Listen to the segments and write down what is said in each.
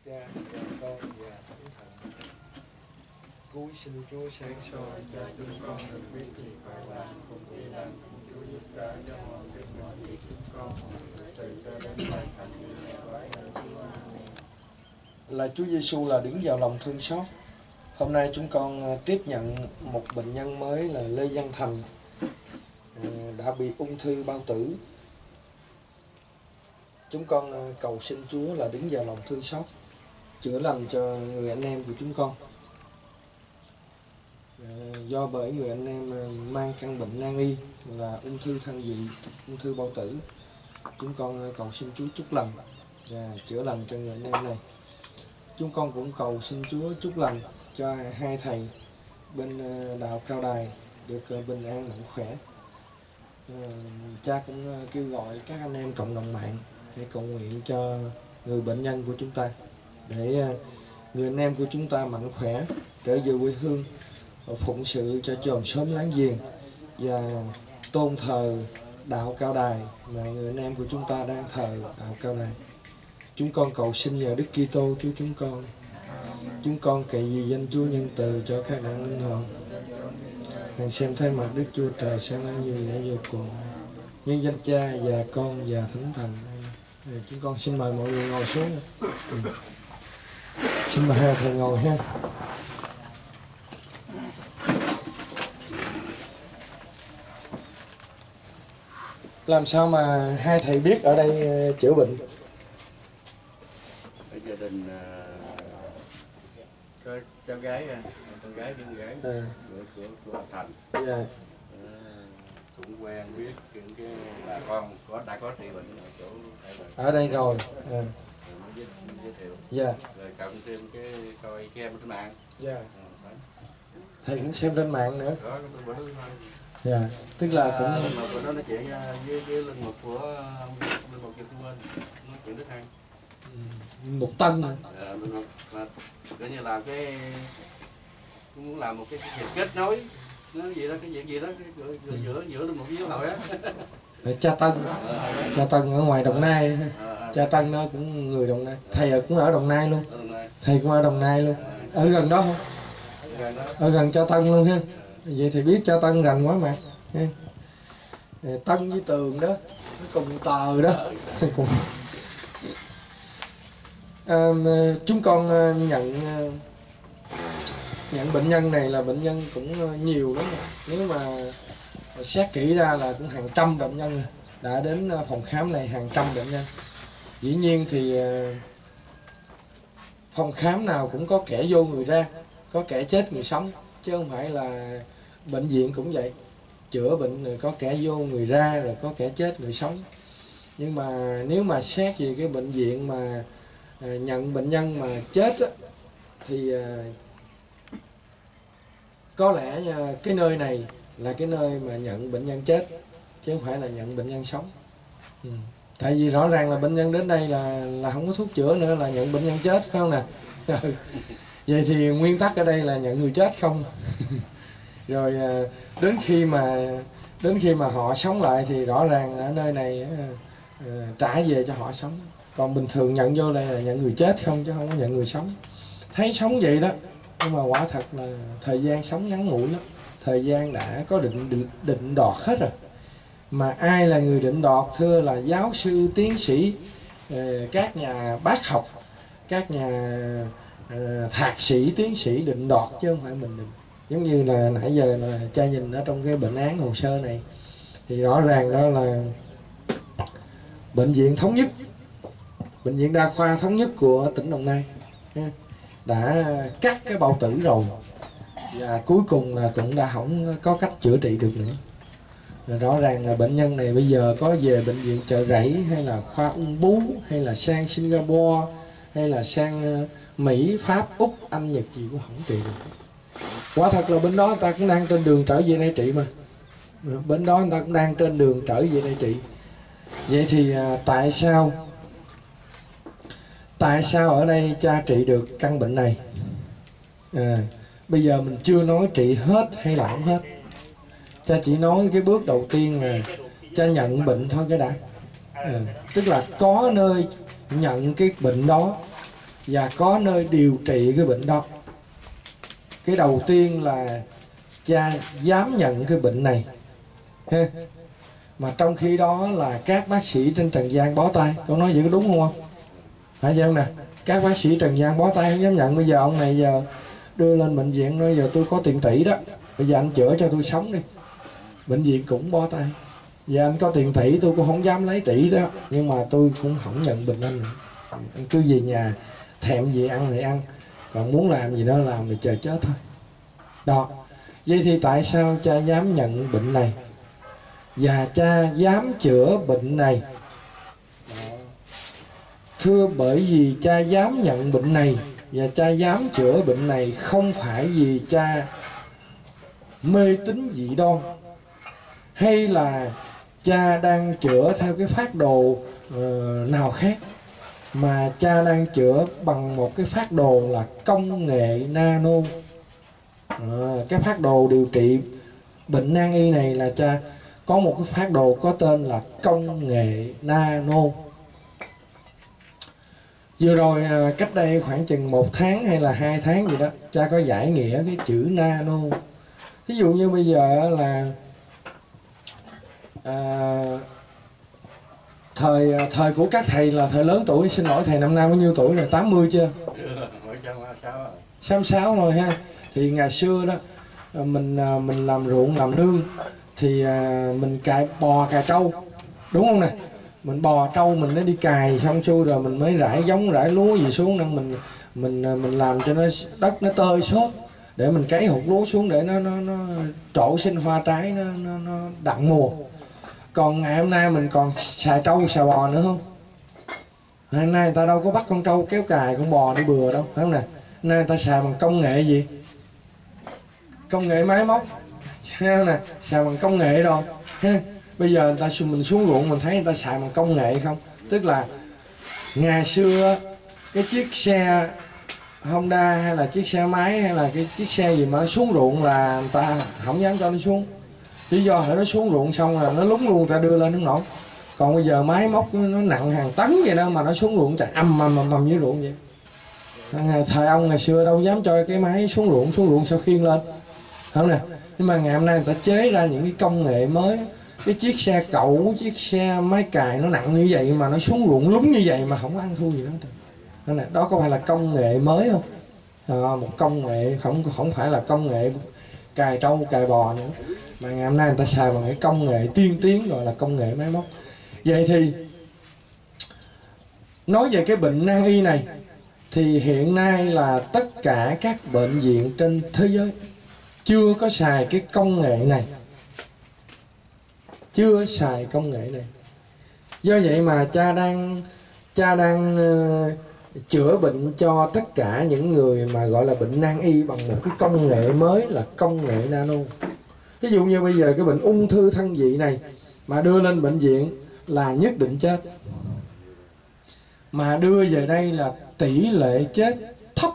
Cha và Con và Thánh Thần. Cúi xin Chúa sáng soi cho chúng con được biết gì phải làm cùng vì làm Chúa giúp đỡ cho mọi việc mọi việc chúng con từ cho đến bài thành là Chúa Giêsu là đứng vào lòng thương xót. Hôm nay chúng con tiếp nhận một bệnh nhân mới là Lê Văn Thành, đã bị ung thư bao tử. Chúng con cầu xin Chúa là đứng vào lòng thương xót, chữa lành cho người anh em của chúng con. Do bởi người anh em mang căn bệnh nan y là ung thư thăng vị, ung thư bao tử, chúng con cầu xin Chúa chúc lành và chữa lành cho người anh em này. Chúng con cũng cầu xin Chúa chúc lành cho hai thầy bên đạo Cao Đài được bình an mạnh khỏe. Cha cũng kêu gọi các anh em cộng đồng mạng hãy cầu nguyện cho người bệnh nhân của chúng ta, để người anh em của chúng ta mạnh khỏe trở về quê hương, phụng sự cho chòm xóm láng giềng và tôn thờ đạo Cao Đài mà người anh em của chúng ta đang thờ đạo Cao Đài. Chúng con cầu xin nhờ Đức Kitô Chúa chúng con cậy vì danh Chúa nhân từ cho các đặng linh hồn. Hằng xem thay mặt Đức Chúa Trời sáng láng như lẽ vô cùng. Nhân danh Cha và Con và Thánh Thần. Chúng con xin mời mọi người ngồi xuống. Xin mời hai thầy ngồi ha. Làm sao mà hai thầy biết ở đây chữa bệnh? Ở gia đình có cháu gái, con gái của Thành. Yeah. Cũng quen biết những cái bà con đã có trị bệnh ở chỗ ở đây rồi. Giới thiệu. Dạ. Rồi cộng thêm cái coi xem trên mạng. Dạ. Thầy cũng xem trên mạng nữa. Đó, bữa đó thôi. Dạ. Tức là cũng bữa đó nói chuyện với linh mục của linh mục Kiều Trung Minh, nói chuyện rất hay. một tân mà. Linh mục mà coi như làm cái muốn làm một cái việc kết nối nó gì đó, cái việc gì đó giữa linh mục với giáo hội á. Cha Tân ở ngoài Đồng Nai. Cha Tân nó cũng người Đồng Nai, thầy cũng ở Đồng Nai luôn. Thầy cũng ở Đồng Nai luôn. Ở gần đó không? Ở gần Cha Tân luôn ha. Vậy thì biết Cha Tân gần quá mà. Tân với Tường đó, cùng tờ đó. Chúng con nhận bệnh nhân này là bệnh nhân cũng nhiều lắm. Nếu mà xét kỹ ra là cũng hàng trăm bệnh nhân đã đến phòng khám này, hàng trăm bệnh nhân. Dĩ nhiên thì phòng khám nào cũng có kẻ vô người ra, có kẻ chết người sống, chứ không phải là bệnh viện cũng vậy. Chữa bệnh rồi có kẻ vô người ra, rồi có kẻ chết người sống. Nhưng mà nếu mà xét về cái bệnh viện mà nhận bệnh nhân mà chết á, thì có lẽ cái nơi này là cái nơi mà nhận bệnh nhân chết, chứ không phải là nhận bệnh nhân sống. Tại vì rõ ràng là bệnh nhân đến đây là không có thuốc chữa nữa, là nhận bệnh nhân chết, phải không nè? Vậy thì nguyên tắc ở đây là nhận người chết không. Rồi đến khi mà họ sống lại thì rõ ràng ở nơi này trả về cho họ sống. Còn bình thường nhận vô đây là nhận người chết không, chứ không có nhận người sống. Thấy sống vậy đó, nhưng mà quả thật là thời gian sống ngắn ngủi lắm. Thời gian đã có định đoạt hết rồi. Mà ai là người định đoạt? Thưa là giáo sư, tiến sĩ, các nhà bác học, các nhà thạc sĩ, tiến sĩ định đoạt, chứ không phải mình định. Giống như là nãy giờ là cha nhìn ở trong cái bệnh án hồ sơ này, thì rõ ràng đó là bệnh viện Thống Nhất, bệnh viện đa khoa Thống Nhất của tỉnh Đồng Nai đã cắt cái bao tử rồi, và cuối cùng là cũng đã không có cách chữa trị được nữa. Rõ ràng là bệnh nhân này bây giờ có về bệnh viện Chợ Rẫy, hay là khoa ung bướu, hay là sang Singapore, hay là sang Mỹ, Pháp, Úc, Anh, Nhật gì cũng không trị được. Quả thật là bên đó người ta cũng đang trên đường trở về đây trị mà. Bên đó người ta cũng đang trên đường trở về đây trị. Vậy thì tại sao ở đây cha trị được căn bệnh này? Bây giờ mình chưa nói trị hết hay là không hết. Cha chỉ nói cái bước đầu tiên là cha nhận bệnh thôi cái đã. Tức là có nơi nhận cái bệnh đó và có nơi điều trị cái bệnh đó. Cái đầu tiên là cha dám nhận cái bệnh này ha. Mà trong khi đó là các bác sĩ trên trần gian bó tay. Con nói vậy có đúng không? Phải không nè? Các bác sĩ trần gian bó tay không dám nhận. Bây giờ ông này giờ đưa lên bệnh viện nói giờ tôi có tiền tỷ đó, bây giờ anh chữa cho tôi sống đi. Bệnh viện cũng bó tay. Giờ anh có tiền tỷ tôi cũng không dám lấy tỷ đó, nhưng mà tôi cũng không nhận bệnh anh nữa. Anh cứ về nhà thèm gì ăn thì ăn, còn muốn làm gì đó làm thì chờ chết thôi. Đó. Vậy thì tại sao cha dám nhận bệnh này và cha dám chữa bệnh này? Thưa, bởi vì cha dám nhận bệnh này và cha dám chữa bệnh này không phải vì cha mê tín dị đoan, hay là cha đang chữa theo cái phác đồ nào khác, mà cha đang chữa bằng một cái phác đồ là công nghệ nano. Cái phác đồ điều trị bệnh nan y này là cha có một cái phác đồ có tên là công nghệ nano. Vừa rồi cách đây khoảng chừng 1 tháng hay là 2 tháng gì đó, cha có giải nghĩa cái chữ nano. Ví dụ như bây giờ là thời của các thầy là thời lớn tuổi. Xin lỗi thầy, năm nay bao nhiêu tuổi rồi? 80 chưa? 66 rồi ha. Thì ngày xưa đó mình làm ruộng làm nương thì mình cài bò cài trâu, đúng không nè? Mình bò trâu mình nó đi cài xong xuôi rồi mình mới rải giống rải lúa gì xuống, nên mình làm cho nó đất nó tơi xốp để mình cấy hột lúa xuống để nó trổ sinh hoa trái, nó đặng mùa. Còn ngày hôm nay mình còn xài trâu xài bò nữa không? Ngày hôm nay người ta đâu có bắt con trâu kéo cài con bò đi bừa đâu, phải không nè? Nay người ta xài bằng công nghệ gì? Công nghệ máy móc, thấy không nè? Xài bằng công nghệ rồi ha. Bây giờ mình xuống ruộng mình thấy người ta xài bằng công nghệ không? Tức là ngày xưa cái chiếc xe Honda hay là chiếc xe máy hay là cái chiếc xe gì mà nó xuống ruộng là người ta không dám cho nó xuống. Lý do là nó xuống ruộng xong là nó lúng luôn, người ta đưa lên không nổi. Còn bây giờ máy móc nó nặng hàng tấn vậy đó mà nó xuống ruộng chạy ầm dưới ruộng vậy. Thời ông ngày xưa đâu dám cho cái máy xuống ruộng sao khiêng lên, không nè? Nhưng mà ngày hôm nay người ta chế ra những cái công nghệ mới. Cái chiếc xe cẩu, chiếc xe máy cài nó nặng như vậy mà nó xuống ruộng lúng như vậy mà không có ăn thua gì đó. Đó có phải là công nghệ mới không? Một công nghệ không phải là công nghệ cài trâu cài bò nữa, mà ngày hôm nay người ta xài bằng cái công nghệ tiên tiến gọi là công nghệ máy móc. Vậy thì nói về cái bệnh nan y này thì hiện nay là tất cả các bệnh viện trên thế giới chưa có xài cái công nghệ này, chưa xài công nghệ này. Do vậy mà cha đang chữa bệnh cho tất cả những người mà gọi là bệnh nan y bằng một cái công nghệ mới là công nghệ nano. Ví dụ như bây giờ cái bệnh ung thư thân vị này mà đưa lên bệnh viện là nhất định chết, mà đưa về đây là tỷ lệ chết thấp.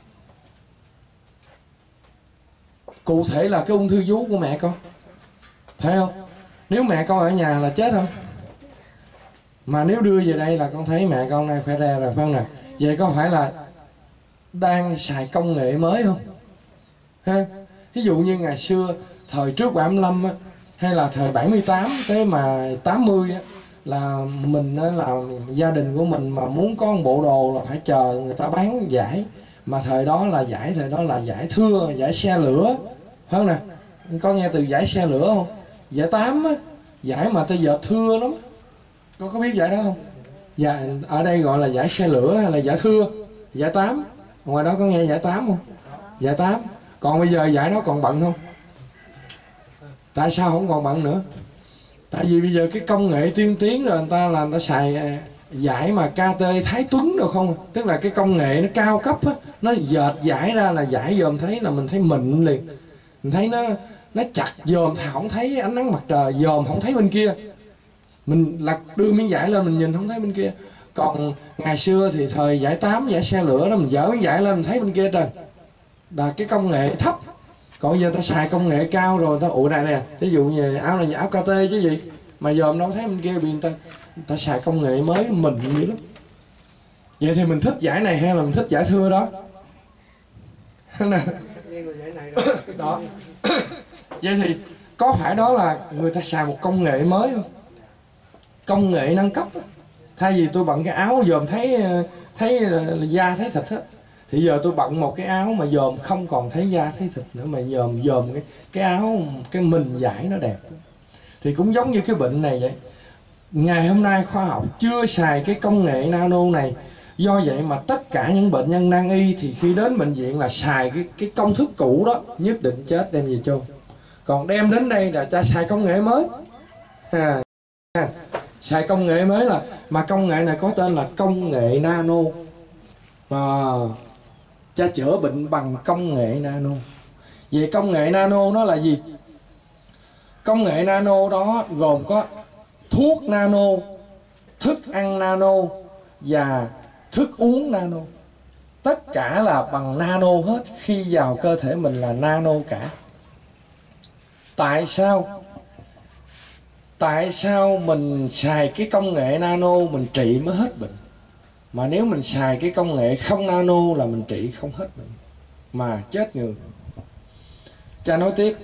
Cụ thể là cái ung thư vú của mẹ con, phải không? Nếu mẹ con ở nhà là chết không? Mà nếu đưa về đây là con thấy mẹ con này khỏe re rồi, phải không nè? Vậy có phải là đang xài công nghệ mới không? Ha? Ví dụ như ngày xưa thời trước 75 á, hay là thời 78 tới mà 80 á, là mình là gia đình của mình mà muốn có một bộ đồ là phải chờ người ta bán giải. Mà thời đó là giải thưa, giải xe lửa, phải không nè? Có nghe từ giải xe lửa không? Giải 8 á, giải mà ta dệt thưa lắm. Có biết giải đó không? Dạ, ở đây gọi là giải xe lửa hay là giải thưa, giải 8. Ngoài đó có nghe giải 8 không? Giải 8. Còn bây giờ giải đó còn bận không? Tại sao không còn bận nữa? Tại vì bây giờ cái công nghệ tiên tiến rồi, người ta xài giải mà KT Thái Tuấn đâu không? Tức là cái công nghệ nó cao cấp á, nó dệt giải ra là giải dòm thấy là mình thấy mịn liền. Mình thấy nó chặt dòm không thấy ánh nắng mặt trời, dòm không thấy bên kia. Mình lật đưa miếng giải lên mình nhìn không thấy bên kia. Còn ngày xưa thì thời giải 8, giải xe lửa đó, mình dỡ miếng giải lên mình thấy bên kia trời. Là cái công nghệ thấp. Còn giờ ta xài công nghệ cao rồi, ta ủa này nè, ví dụ như áo này áo KT chứ gì, mà dòm đâu thấy bên kia, vì người ta xài công nghệ mới mình dữ lắm. Vậy thì mình thích giải này hay là mình thích giải thưa đó? Đó. Vậy thì có phải đó là người ta xài một công nghệ mới không? Công nghệ nâng cấp. Thay vì tôi bận cái áo dòm thấy da thấy thịt hết, thì giờ tôi bận một cái áo mà dòm không còn thấy da thấy thịt nữa, mà dòm cái áo, cái mình vải nó đẹp. Thì cũng giống như cái bệnh này vậy. Ngày hôm nay khoa học chưa xài cái công nghệ nano này, do vậy mà tất cả những bệnh nhân nan y thì khi đến bệnh viện là xài cái công thức cũ đó, nhất định chết đem về chôn. Còn đem đến đây là cha xài công nghệ mới. Xài công nghệ mới mà công nghệ này có tên là công nghệ nano. Cha chữa bệnh bằng công nghệ nano. Vậy công nghệ nano nó là gì? Công nghệ nano đó gồm có thuốc nano, thức ăn nano và thức uống nano. Tất cả là bằng nano hết, khi vào cơ thể mình là nano cả. Tại sao mình xài cái công nghệ nano mình trị mới hết bệnh, mà nếu mình xài cái công nghệ không nano là mình trị không hết bệnh mà chết người? Cha nói tiếp,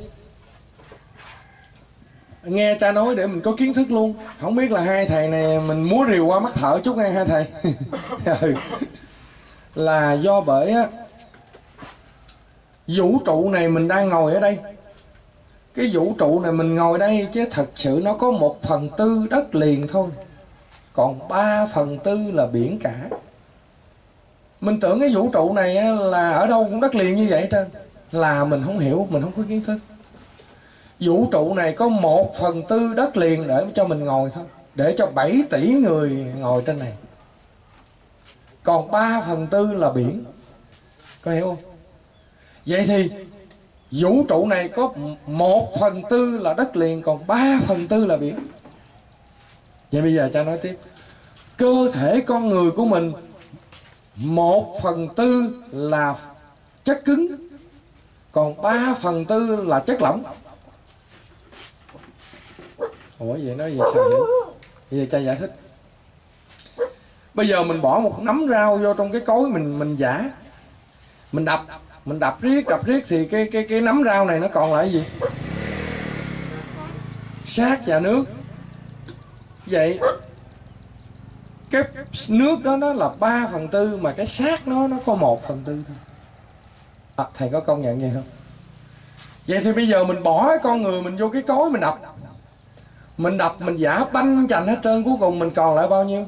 nghe cha nói để mình có kiến thức luôn. Không biết là hai thầy này mình múa rìu qua mắt thợ chút nghe hai thầy. Là do bởi á, vũ trụ này mình đang ngồi ở đây, cái vũ trụ này mình ngồi đây chứ thật sự nó có 1/4 đất liền thôi, còn 3/4 là biển cả. Mình tưởng cái vũ trụ này á, là ở đâu cũng đất liền như vậy hết trơn, là mình không hiểu, mình không có kiến thức. Vũ trụ này có 1/4 đất liền để cho mình ngồi thôi, để cho 7 tỷ người ngồi trên này, còn 3/4 là biển. Có hiểu không? Vậy thì vũ trụ này có 1/4 là đất liền, còn 3/4 là biển. Vậy bây giờ cha nói tiếp, cơ thể con người của mình 1/4 là chất cứng, còn 3/4 là chất lỏng. Ủa vậy nói gì sao hiểu? Bây giờ cha giải thích. Bây giờ mình bỏ một nắm rau vô trong cái cối mình giã, mình đập riết thì cái nắm rau này nó còn lại gì? Xác và nước. Vậy cái nước đó nó là 3/4 mà cái xác nó có 1/4 thôi. Thầy có công nhận vậy không? Vậy thì bây giờ mình bỏ cái con người mình vô cái cối mình mình giả banh chành hết trơn, cuối cùng mình còn lại bao nhiêu?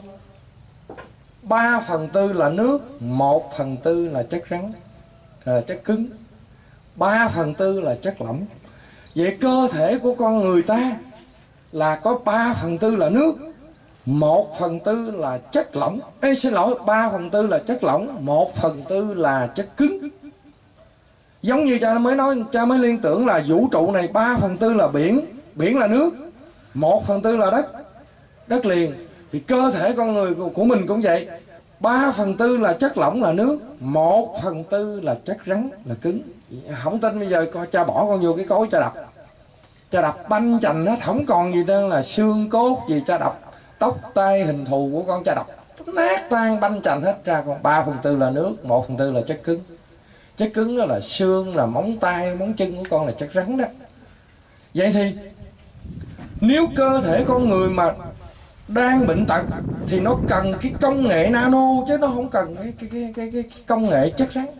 3/4 là nước, 1/4 là chất rắn, là chất cứng, 3/4 là chất lỏng. Vậy cơ thể của con người ta là có 3/4 là nước, 1/4 là chất lỏng. Ê, xin lỗi, 3/4 là chất lỏng, 1/4 là chất cứng. Giống như cha mới nói, cha mới liên tưởng là vũ trụ này 3/4 là biển là nước, 1/4 là đất liền. Thì cơ thể con người của mình cũng vậy, 3/4 là chất lỏng là nước, 1/4 là chất rắn là cứng. Không tin bây giờ cha bỏ con vô cái cối cha đập banh chành hết, không còn gì nữa là xương cốt gì, cha đập tóc tay hình thù của con cha đập nát tan banh chành hết ra, còn 3/4 là nước, 1/4 là chất cứng. Chất cứng đó là xương, là móng tay móng chân của con là chất rắn đó. Vậy thì nếu cơ thể con người mà đang bệnh tật thì nó cần cái công nghệ nano, chứ nó không cần cái công nghệ chất rắn.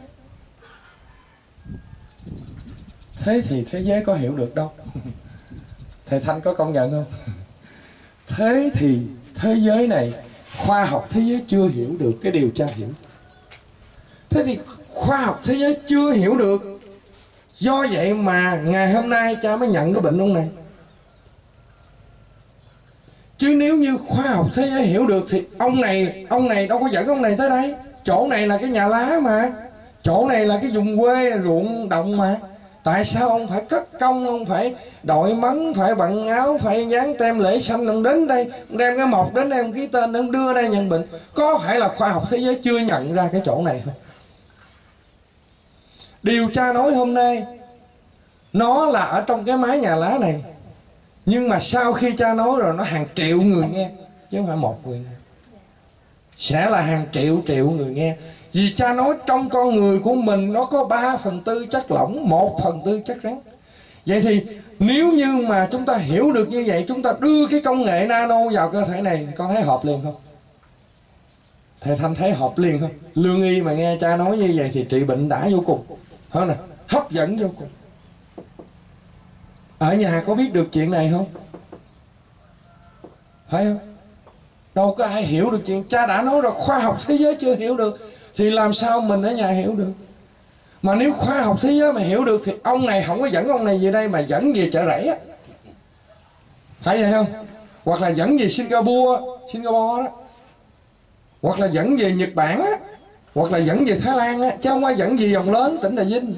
Thế thì thế giới có hiểu được đâu. Thầy Thanh có công nhận không? Thế thì thế giới này, khoa học thế giới chưa hiểu được cái điều cha hiểu. Thế thì khoa học thế giới chưa hiểu được, do vậy mà ngày hôm nay cha mới nhận cái bệnh ông này. Chứ nếu như khoa học thế giới hiểu được thì ông này đâu có dẫn ông này tới đây. Chỗ này là cái nhà lá mà, chỗ này là cái vùng quê ruộng đồng mà. Tại sao ông phải cất công, ông phải đội mấn, phải bận áo, phải dán tem lễ xanh, ông đến đây, ông đem cái mộc đến đây, ông ký tên, ông đưa đây nhận bệnh? Có phải là khoa học thế giới chưa nhận ra cái chỗ này không? Điều cha nói hôm nay nó là ở trong cái mái nhà lá này, nhưng mà sau khi cha nói rồi nó hàng triệu người nghe, chứ không phải một người nghe. sẽ là hàng triệu triệu người nghe. Vì cha nói trong con người của mình nó có 3/4 chất lỏng, 1/4 chất rắn. Vậy thì nếu như mà chúng ta hiểu được như vậy, chúng ta đưa cái công nghệ nano vào cơ thể này, con thấy hợp liền không? Thầy Thanh thấy hợp liền không? Lương y mà nghe cha nói như vậy thì trị bệnh đã vô cùng, phải nè, hấp dẫn vô cùng. Ở nhà có biết được chuyện này không? Phải không? Đâu có ai hiểu được chuyện. Cha đã nói rồi, khoa học thế giới chưa hiểu được thì làm sao mình ở nhà hiểu được? Mà nếu khoa học thế giới mà hiểu được thì ông này không có dẫn ông này về đây mà dẫn về chợ rẫy á, phải vậy không? Hoặc là dẫn về Singapore đó, hoặc là dẫn về Nhật Bản á, hoặc là dẫn về Thái Lan á, chứ không phải dẫn về vòng lớn tỉnh Trà Vinh.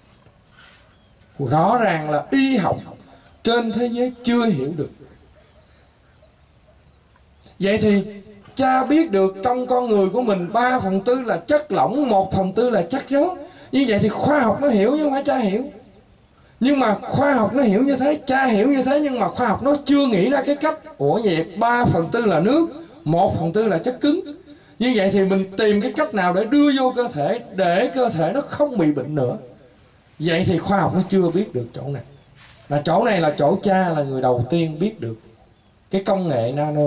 Rõ ràng là y học trên thế giới chưa hiểu được. Vậy thì cha biết được trong con người của mình 3/4 là chất lỏng, 1/4 là chất rắn. Như vậy thì khoa học nó hiểu chứ không phải cha hiểu. Nhưng mà khoa học nó hiểu như thế, cha hiểu như thế, nhưng mà khoa học nó chưa nghĩ ra cái cách. Ủa vậy 3/4 là nước, 1/4 là chất cứng. Như vậy thì mình tìm cái cách nào để đưa vô cơ thể, để cơ thể nó không bị bệnh nữa. Vậy thì khoa học nó chưa biết được chỗ này. Là chỗ này là chỗ cha là người đầu tiên biết được cái công nghệ nano.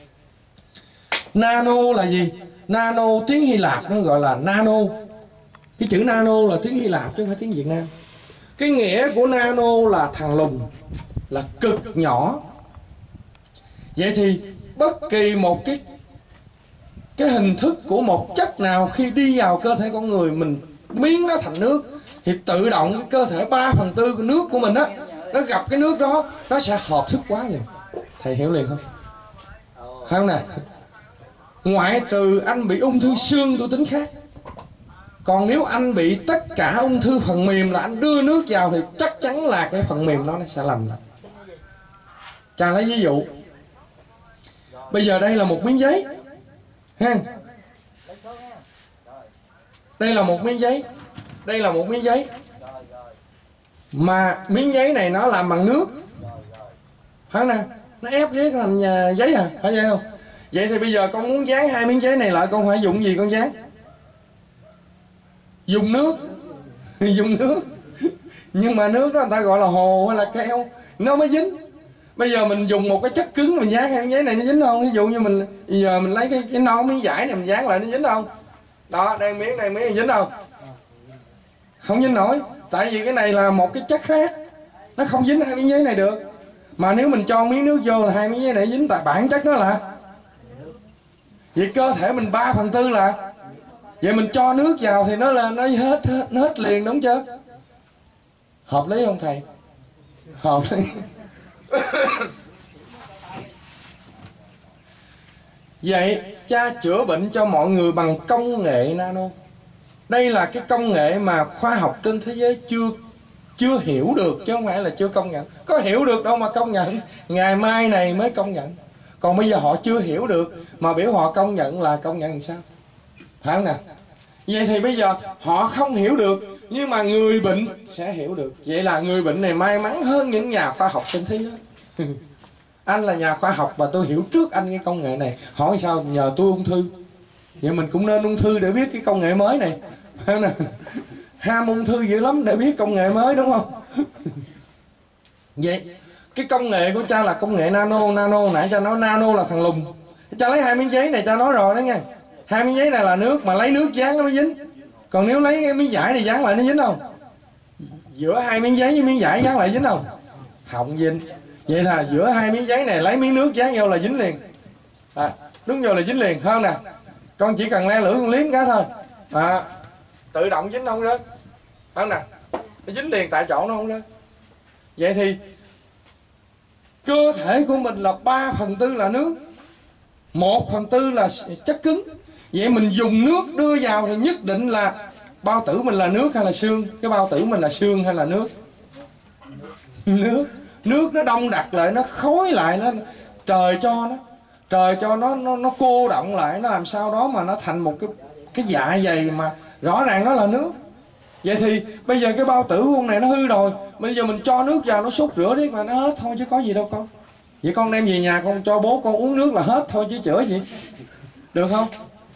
Nano là gì? Nano tiếng Hy Lạp nó gọi là nano. Cái chữ nano là tiếng Hy Lạp chứ không phải tiếng Việt Nam. Cái nghĩa của nano là thằng lùn, là cực nhỏ. Vậy thì bất kỳ một cái hình thức của một chất nào khi đi vào cơ thể con người, mình biến nó thành nước thì tự động cái cơ thể 3/4 của nước của mình á, nó gặp cái nước đó nó sẽ hợp thức hóa liền. Thầy hiểu liền không? Không nè. Ngoại trừ anh bị ung thư xương tôi tính khác. Còn nếu anh bị tất cả ung thư phần mềm là anh đưa nước vào thì chắc chắn là cái phần mềm nó sẽ lành lại. Cha lấy ví dụ. Bây giờ đây là một miếng giấy ha. Đây là một miếng giấy. Đây là một miếng giấy. Mà miếng giấy này nó làm bằng nước, phải nè, nó ép giấy thành giấy à, phải vậy không? Vậy thì bây giờ con muốn dán hai miếng giấy này lại, con phải dùng gì con dán? Dùng nước. Dùng nước. Nhưng mà nước đó người ta gọi là hồ hay là keo, nó mới dính. Bây giờ mình dùng một cái chất cứng mình dán hai miếng giấy này nó dính không? Ví dụ như mình bây giờ mình lấy cái non miếng vải này mình dán lại nó dính không? Đó, đây miếng này dính không? Không dính nổi. Tại vì cái này là một cái chất khác, nó không dính hai miếng giấy này được. Mà nếu mình cho miếng nước vô là hai miếng giấy này dính, tại bản chất nó là. Vậy cơ thể mình 3/4 là. Vậy mình cho nước vào thì nó là nó hết liền, đúng chưa? Hợp lý không thầy? Hợp lý. Vậy cha chữa bệnh cho mọi người bằng công nghệ nano. Đây là cái công nghệ mà khoa học trên thế giới chưa hiểu được, chứ không phải là chưa công nhận. Có hiểu được đâu mà công nhận, ngày mai này mới công nhận. Còn bây giờ họ chưa hiểu được mà biểu họ công nhận là công nhận làm sao? Phải không nè? Vậy thì bây giờ họ không hiểu được, nhưng mà người bệnh sẽ hiểu được. Vậy là người bệnh này may mắn hơn những nhà khoa học trên thế giới. Anh là nhà khoa học và tôi hiểu trước anh cái công nghệ này. Hỏi sao? Nhờ tôi ung thư. Vậy mình cũng nên ung thư để biết cái công nghệ mới này. Phải không nè? Ham ung thư dữ lắm để biết công nghệ mới, đúng không? Vậy cái công nghệ của cha là công nghệ nano. Nano nãy cha nói nano là thằng lùn. Cha lấy hai miếng giấy này, cha nói rồi đó nha. Hai miếng giấy này là nước, mà lấy nước dán nó mới dính. Còn nếu lấy cái miếng vải này dán lại nó dính không? Giữa hai miếng giấy với miếng vải dán lại dính không? Không dính. Vậy là giữa hai miếng giấy này lấy miếng nước dán vô là dính liền. Đúng vô là dính liền, hơn nè. Con chỉ cần le lưỡi con liếm cái thôi, tự động dính không rớt, hơn nè, nó dính liền tại chỗ, nó không rớt. Vậy thì cơ thể của mình là 3/4 là nước, 1/4 là chất cứng. Vậy mình dùng nước đưa vào thì nhất định là bao tử mình là nước hay là xương? Cái bao tử mình là xương hay là nước? Nước. Nước nó đông đặc lại, nó khối lại, nó trời cho nó cô đọng lại, nó làm sao đó mà nó thành một cái dạ dày mà rõ ràng nó là nước. Vậy thì bây giờ cái bao tử con này nó hư rồi, bây giờ mình cho nước vào nó súc rửa riết là nó hết thôi chứ có gì đâu con. Vậy con đem về nhà con cho bố con uống nước là hết thôi chứ chữa gì, được không?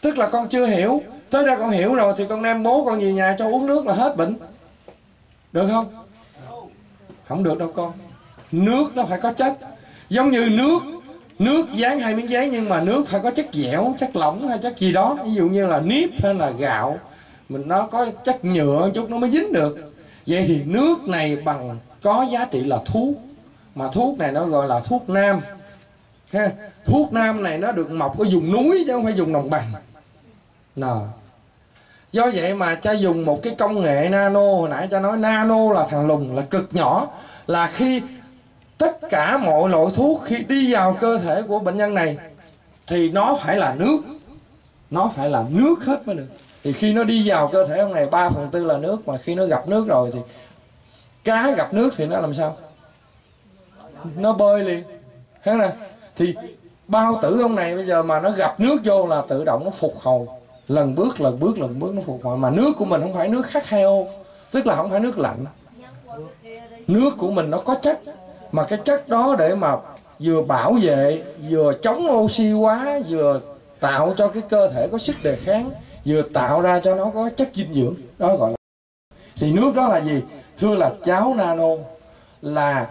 Tức là con chưa hiểu. Tới ra con hiểu rồi thì con đem bố con về nhà cho uống nước là hết bệnh. Được không? Không được đâu con. Nước nó phải có chất. Giống như nước dán 2 miếng giấy, nhưng mà nước phải có chất dẻo, chất lỏng hay chất gì đó. Ví dụ như là nếp hay là gạo, nó có chất nhựa chút nó mới dính được. Vậy thì nước này bằng có giá trị là thuốc. Mà thuốc này nó gọi là thuốc nam. Ha. Thuốc nam này nó được mọc ở vùng núi chứ không phải vùng đồng bằng. Nào. Do vậy mà cha dùng một cái công nghệ nano. Hồi nãy cha nói nano là thằng lùng, là cực nhỏ. Là khi tất cả mọi loại thuốc khi đi vào cơ thể của bệnh nhân này thì nó phải là nước. Nó phải là nước hết mới được. Thì khi nó đi vào cơ thể ông này 3/4 là nước. Mà khi nó gặp nước rồi thì cá gặp nước thì nó làm sao? Nó bơi liền. Thấy nè. Thì bao tử ông này bây giờ mà nó gặp nước vô là tự động nó phục hồi. Lần bước nó phục hồi. Mà nước của mình không phải nước H2O, tức là không phải nước lạnh. Nước của mình nó có chất. Mà cái chất đó để mà vừa bảo vệ, vừa chống oxy hóa, vừa tạo cho cái cơ thể có sức đề kháng, vừa tạo ra cho nó có chất dinh dưỡng. Đó gọi là. Thì nước đó là gì? Thưa là cháo nano, là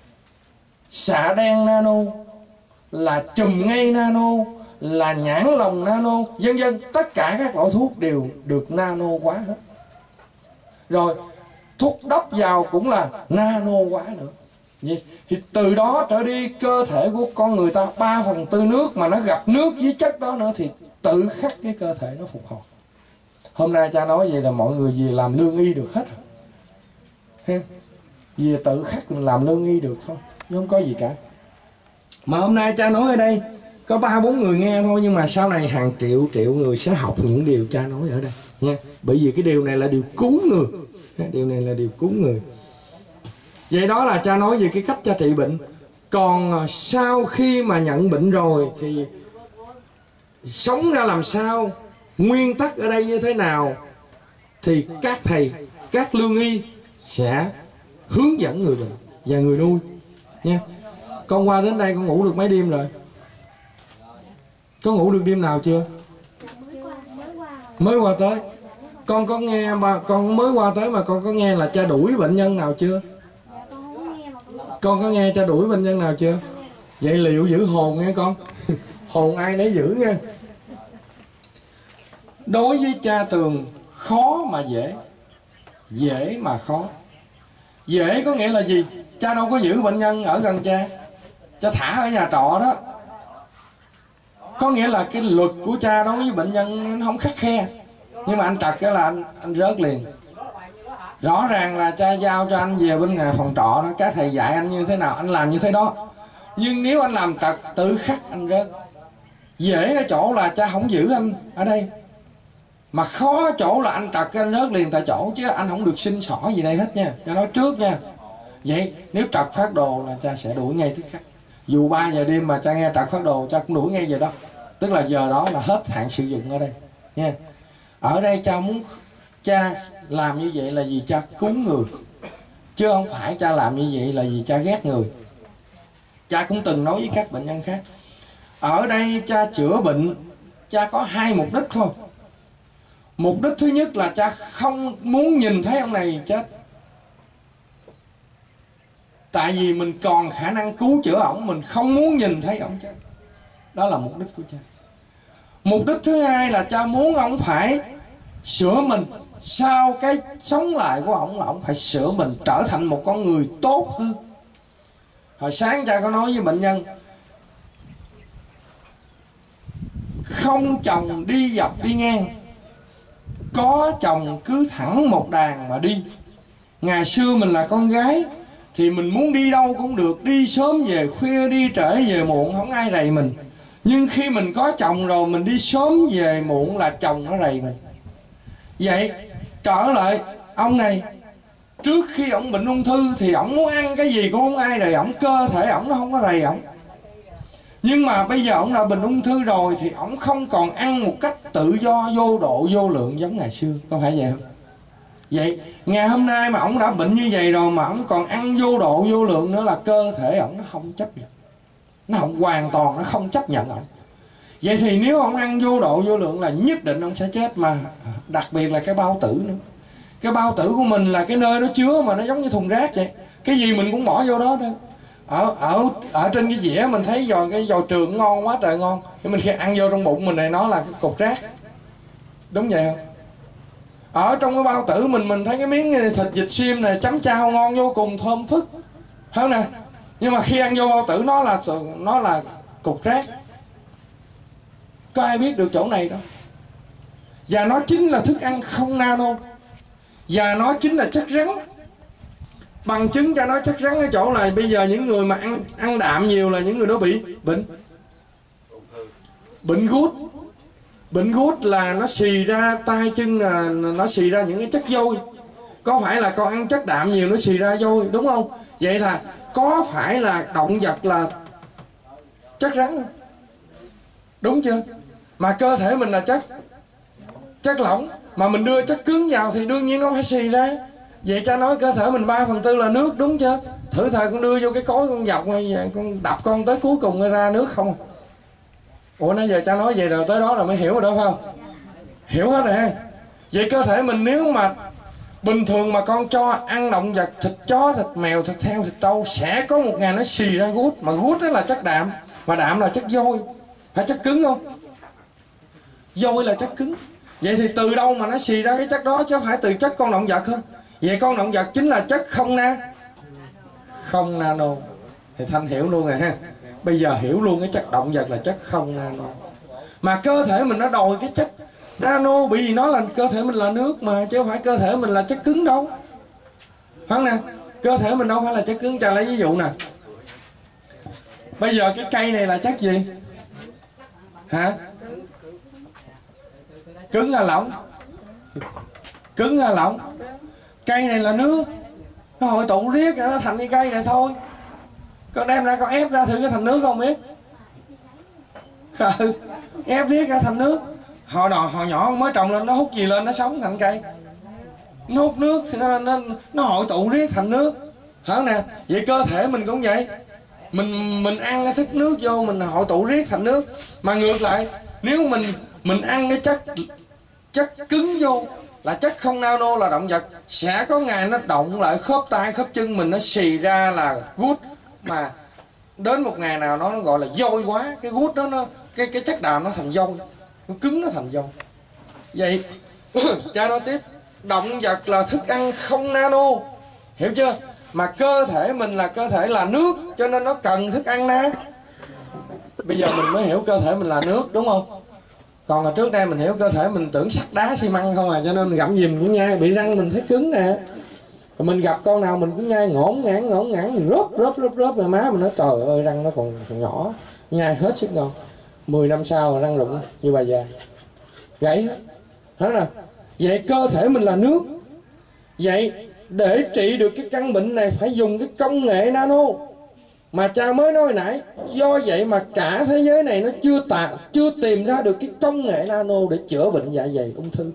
xạ đen nano, là chùm ngây nano, là nhãn lồng nano, vân vân. Tất cả các loại thuốc đều được nano hóa hết. Rồi thuốc đắp vào cũng là nano hóa nữa. Thì từ đó trở đi cơ thể của con người ta 3/4 nước, mà nó gặp nước với chất đó nữa thì tự khắc cái cơ thể nó phục hồi. Hôm nay cha nói vậy là mọi người về làm lương y được hết rồi. Về tự khắc mình làm lương y được thôi, không có gì cả. Mà hôm nay cha nói ở đây có 3-4 người nghe thôi, nhưng mà sau này hàng triệu người sẽ học những điều cha nói ở đây nha. Bởi vì cái điều này là điều cứu người. Điều này là điều cứu người. Vậy đó là cha nói về cái cách cha trị bệnh. Còn sau khi mà nhận bệnh rồi thì sống ra làm sao, nguyên tắc ở đây như thế nào, thì các thầy, các lương y sẽ hướng dẫn người bệnh và người nuôi nha. Con qua đến đây con ngủ được mấy đêm rồi? Có ngủ được đêm nào chưa? Mới qua tới. Con có nghe mà con mới qua tới mà con có nghe là cha đuổi bệnh nhân nào chưa? Con có nghe cha đuổi bệnh nhân nào chưa? Vậy liệu giữ hồn nghe con. Hồn ai nấy giữ nha. Đối với cha Tường khó mà dễ, dễ mà khó. Dễ có nghĩa là gì? Cha đâu có giữ bệnh nhân ở gần cha, cha thả ở nhà trọ đó. Có nghĩa là cái luật của cha đối với bệnh nhân nó không khắt khe. Nhưng mà anh trật cái là anh rớt liền. Rõ ràng là cha giao cho anh về bên nhà phòng trọ đó, các thầy dạy anh như thế nào anh làm như thế đó. Nhưng nếu anh làm trật tự khắc anh rớt. Dễ ở chỗ là cha không giữ anh ở đây, mà khó ở chỗ là anh trật anh rớt liền tại chỗ, chứ anh không được xin xỏ gì đây hết nha, cha nói trước nha. Vậy nếu trật phát đồ là cha sẽ đuổi ngay tức khắc. Dù 3 giờ đêm mà cha nghe trật phát đồ cha cũng đuổi ngay giờ đó. Tức là giờ đó là hết hạn sử dụng ở đây nha. Ở đây cha muốn cha làm như vậy là vì cha cứu người, chứ không phải cha làm như vậy là vì cha ghét người. Cha cũng từng nói với các bệnh nhân khác, ở đây cha chữa bệnh cha có 2 mục đích thôi. Mục đích thứ nhất là cha không muốn nhìn thấy ông này chết, tại vì mình còn khả năng cứu chữa ổng, mình không muốn nhìn thấy ổng chết. Đó là mục đích của cha. Mục đích thứ hai là cha muốn ổng phải sửa mình. Sau cái sống lại của ổng là ổng phải sửa mình trở thành một con người tốt hơn. Hồi sáng cha có nói với bệnh nhân, không chồng đi dọc đi ngang, có chồng cứ thẳng một đàn mà đi. Ngày xưa mình là con gái thì mình muốn đi đâu cũng được, đi sớm về khuya, đi trễ về muộn, không ai rầy mình. Nhưng khi mình có chồng rồi, mình đi sớm về muộn là chồng nó rầy mình. Vậy trở lại ông này, trước khi ổng bệnh ung thư thì ổng muốn ăn cái gì cũng không ai rầy ổng, cơ thể ổng nó không có rầy ổng. Nhưng mà bây giờ ổng đã bệnh ung thư rồi thì ổng không còn ăn một cách tự do, vô độ, vô lượng giống ngày xưa. Có phải vậy không? Vậy ngày hôm nay mà ổng đã bệnh như vậy rồi mà ổng còn ăn vô độ, vô lượng nữa là cơ thể ổng nó không chấp nhận. Nó không hoàn toàn, nó không chấp nhận ổng. Vậy thì nếu ông ăn vô độ vô lượng là nhất định ông sẽ chết. Mà đặc biệt là cái bao tử nữa. Cái bao tử của mình là cái nơi nó chứa mà nó giống như thùng rác vậy. Cái gì mình cũng bỏ vô đó đó. Ở trên cái dĩa mình thấy cái giò trường ngon quá trời ngon, nhưng mình khi ăn vô trong bụng mình này nó là cái cục rác. Đúng vậy không? Ở trong cái bao tử mình thấy cái miếng thịt vịt xiêm này chấm chao ngon vô cùng, thơm phức, phải không nè? Nhưng mà khi ăn vô bao tử nó là cục rác. Có ai biết được chỗ này đâu. Và nó chính là thức ăn không nano. Và nó chính là chất rắn. Bằng chứng cho nó chất rắn ở chỗ là bây giờ những người mà ăn đạm nhiều là những người đó bị bệnh gút. Bệnh gút là nó xì ra tay chân, là nó xì ra những cái chất vôi. Có phải là con ăn chất đạm nhiều nó xì ra vôi, đúng không? Vậy là có phải là động vật là chất rắn không? Đúng chưa? Mà cơ thể mình là chất lỏng, mà mình đưa chất cứng vào thì đương nhiên nó phải xì ra. Vậy cha nói cơ thể mình 3/4 là nước, đúng chưa? Thử thời con đưa vô cái cối con dọc này, con đập con tới cuối cùng ra nước không? Ủa nãy giờ cha nói vậy rồi, tới đó là mới hiểu rồi đó phải không? Hiểu hết rồi ha. Vậy cơ thể mình nếu mà bình thường mà con cho ăn động vật, thịt chó, thịt mèo, thịt heo, thịt trâu, sẽ có một ngày nó xì ra gút. Mà gút đó là chất đạm, mà đạm là chất vôi. Phải chất cứng không? Vôi là chất cứng. Vậy thì từ đâu mà nó xì ra cái chất đó, chứ không phải từ chất con động vật không? Vậy con động vật chính là chất không nano. Thì Thanh hiểu luôn rồi ha. Bây giờ hiểu luôn cái chất động vật là chất không nano. Mà cơ thể mình nó đòi cái chất nano, bởi vì nó là cơ thể mình là nước mà, chứ không phải cơ thể mình là chất cứng đâu. Phải không nè? Cơ thể mình đâu phải là chất cứng. Cho lấy ví dụ nè. Bây giờ cái cây này là chất gì? Hả? Cứng hay lỏng? Cứng hay lỏng? Cây này là nước, nó hội tụ riết nó thành cái cây này thôi. Con đem ra con ép ra thử cái thành nước không biết. Ép riết ra thành nước. Hồi nhỏ mới trồng lên nó hút gì lên nó sống thành cây. Nó hút nước thì nó hội tụ riết thành nước. Hả nè? Vậy cơ thể mình cũng vậy. Mình ăn cái thức nước vô mình hội tụ riết thành nước. Mà ngược lại, nếu mình ăn cái chất cứng vô là chất không nano là động vật, sẽ có ngày nó động lại khớp tay khớp chân mình, nó xì ra là gút. Mà đến một ngày nào nó gọi là vôi quá, cái gút đó nó cái chất đạm nó thành vôi, nó cứng nó thành vôi. Vậy cha nói tiếp, động vật là thức ăn không nano, hiểu chưa? Mà cơ thể mình là cơ thể là nước, cho nên nó cần thức ăn na. Bây giờ mình mới hiểu cơ thể mình là nước, đúng không? Còn ở trước đây mình hiểu cơ thể mình tưởng sắt đá xi măng không à, cho nên mình gặm gì mình cũng nhai, bị răng mình thấy cứng nè. Rồi mình gặp con nào mình cũng nhai ngổn ngãn, mình rớp mà má mình nói trời ơi răng nó còn nhỏ, nhai hết sức ngon. 10 năm sau răng rụng như bà già, gãy hết. Thấy nè, vậy cơ thể mình là nước. Vậy để trị được cái căn bệnh này phải dùng cái công nghệ nano. Mà cha mới nói nãy, do vậy mà cả thế giới này nó chưa tìm ra được cái công nghệ nano để chữa bệnh dạ dày ung thư.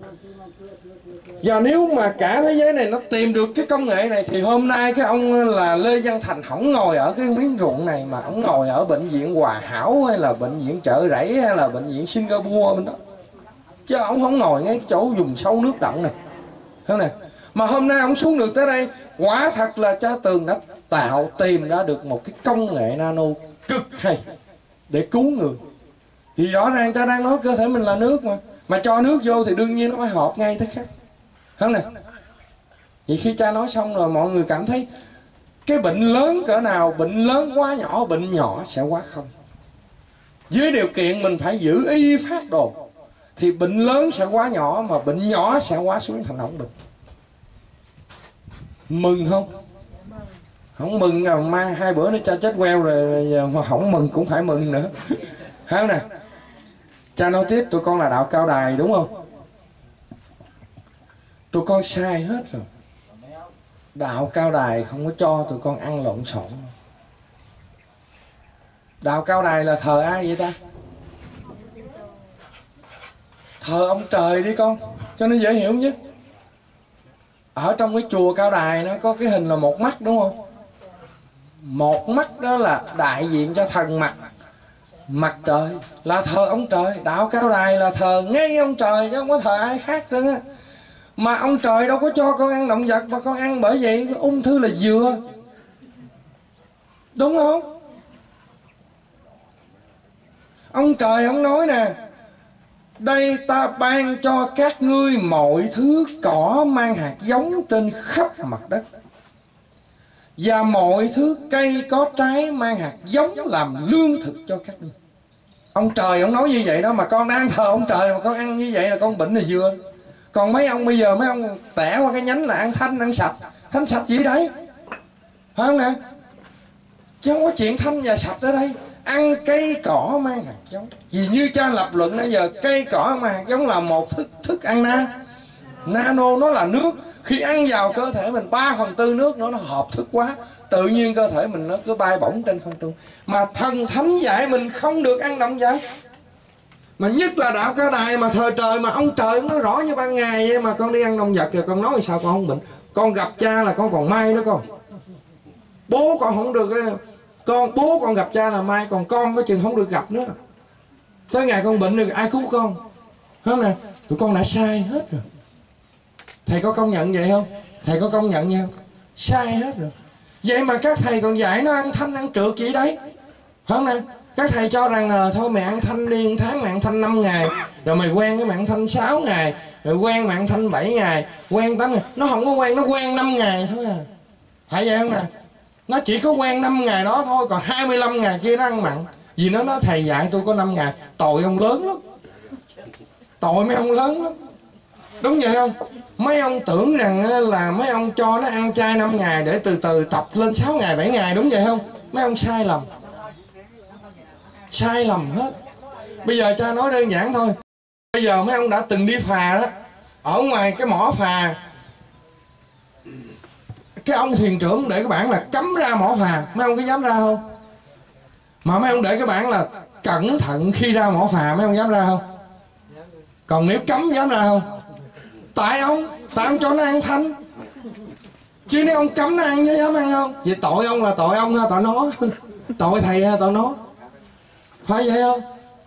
Và nếu mà cả thế giới này nó tìm được cái công nghệ này thì hôm nay cái ông là Lê Văn Thành không ngồi ở cái miếng ruộng này, mà ông ngồi ở bệnh viện Hòa Hảo hay là bệnh viện Chợ Rẫy hay là bệnh viện Singapore bên đó. Chứ ông không ngồi ngay chỗ vùng sâu nước động này. Thấy nè. Mà hôm nay ông xuống được tới đây, quả thật là cha Tường đã tìm ra được một cái công nghệ nano cực hay để cứu người. Thì rõ ràng cha đang nói cơ thể mình là nước mà cho nước vô thì đương nhiên nó phải hợp ngay tới khác. Không nè. Vậy khi cha nói xong rồi mọi người cảm thấy cái bệnh lớn cỡ nào, bệnh lớn quá nhỏ, bệnh nhỏ sẽ quá không. Dưới điều kiện mình phải giữ y phác đồ thì bệnh lớn sẽ quá nhỏ, mà bệnh nhỏ sẽ quá xuống thành ổng bệnh. Mừng không? Không mừng à, mai 2 bữa nữa cha chết queo rồi, mà không mừng cũng phải mừng nữa. Thấy không nè? Cha nói tiếp, tụi con là đạo Cao Đài đúng không? Tụi con sai hết rồi. Đạo Cao Đài không có cho tụi con ăn lộn xộn. Đạo Cao Đài là thờ ai vậy ta? Thờ ông trời đi con, cho nó dễ hiểu nhất. Ở trong cái chùa Cao Đài nó có cái hình là một mắt đúng không? Một mắt đó là đại diện cho thần mặt. mặt trời, là thờ ông trời. Đạo Cao Đài là thờ ngay ông trời chứ không có thờ ai khác nữa. Mà ông trời đâu có cho con ăn động vật mà con ăn, bởi vậy ung thư là dừa, đúng không? Ông trời ông nói nè, đây ta ban cho các ngươi mọi thứ cỏ mang hạt giống trên khắp mặt đất, và mọi thứ cây có trái mang hạt giống làm lương thực cho các ngươi. Ông trời ông nói như vậy đó, mà con đang thờ ông trời mà con ăn như vậy là con bệnh là vừa. Còn mấy ông bây giờ mấy ông tẻ qua cái nhánh là ăn thanh, ăn sạch. Thanh sạch gì đấy, phải không nè? Chứ không có chuyện thanh và sạch ở đây. Ăn cây cỏ mang hạt giống. Vì như cha lập luận nãy giờ, cây cỏ mang hạt giống là một thức ăn nano, nó là nước. Khi ăn vào cơ thể mình 3/4 nước nó hợp thức quá, tự nhiên cơ thể mình nó cứ bay bổng trên không trung. Mà thần thánh dạy mình không được ăn động vật. Mà nhất là đạo Cao Đài mà thờ trời, mà ông trời nó rõ như ban ngày vậy mà con đi ăn động vật rồi con nói sao con không bệnh. Con gặp cha là con còn may đó con. Bố con không được, bố con gặp cha là may, còn con có chừng không được gặp nữa. Tới ngày con bệnh được ai cứu con, không nè? Tụi con đã sai hết rồi. Thầy có công nhận vậy không? Thầy có công nhận vậy không? Sai hết rồi. Vậy mà các thầy còn dạy nó ăn thanh ăn trượt gì đấy, không nè? Các thầy cho rằng thôi mày ăn thanh đi, tháng mày ăn thanh 5 ngày, rồi mày quen cái mày ăn thanh 6 ngày, rồi quen mày ăn thanh 7 ngày, quen 8 ngày. Nó không có quen, nó quen 5 ngày thôi à. Phải vậy không nè? Nó chỉ có quen 5 ngày đó thôi, còn 25 ngày kia nó ăn mặn. Vì nó nói thầy dạy tôi có 5 ngày. Tội ông lớn lắm. Tội mấy ông lớn lắm. Đúng vậy không? Mấy ông tưởng rằng là mấy ông cho nó ăn chay 5 ngày để từ từ tập lên 6 ngày, 7 ngày, đúng vậy không? Mấy ông sai lầm. Sai lầm hết. Bây giờ cha nói đơn giản thôi. Bây giờ mấy ông đã từng đi phà đó, ở ngoài cái mỏ phà, cái ông thuyền trưởng để cái bảng là cấm ra mỏ phà, mấy ông có dám ra không? Mà mấy ông để cái bảng là cẩn thận khi ra mỏ phà, mấy ông dám ra không? Còn nếu cấm dám ra không? Tại ông cho nó ăn thanh. Chứ nếu ông cấm nó ăn, nó dám ăn không? Vậy tội ông là tội ông hay tội nó? Tội thầy hay tội nó? Phải vậy không?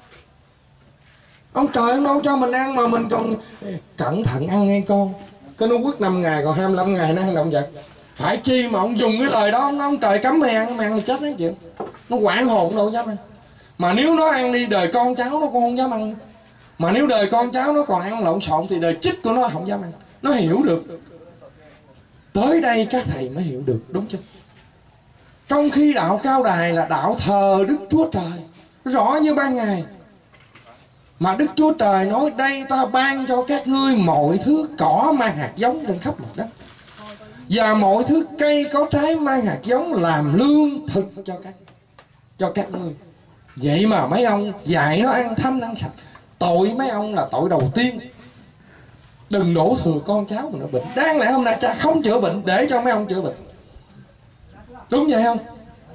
Ông trời ông đâu cho mình ăn mà mình còn cẩn thận ăn nghe con. Cái nó quất 5 ngày còn 25 ngày nó ăn động vật. Phải chi mà ông dùng cái lời đó, ông trời cấm mày ăn mày chết đấy chịu. Nó quảng hồn đâu dám ăn. Mà nếu nó ăn đi đời con cháu nó cũng không dám ăn. Mà nếu đời con cháu nó còn ăn lộn xộn thì đời chích của nó không dám ăn. Nó hiểu được. Tới đây các thầy mới hiểu được, đúng chưa? Trong khi đạo Cao Đài là đạo thờ Đức Chúa Trời, rõ như ban ngày. Mà Đức Chúa Trời nói đây ta ban cho các ngươi mọi thứ cỏ mang hạt giống trên khắp mặt đất, và mọi thứ cây có trái mang hạt giống làm lương thực cho các ngươi. Vậy mà mấy ông dạy nó ăn thanh ăn sạch. Tội mấy ông là tội đầu tiên. Đừng đổ thừa con cháu mình nó bệnh. Đáng lẽ hôm nay cha không chữa bệnh để cho mấy ông chữa bệnh. Đúng vậy không?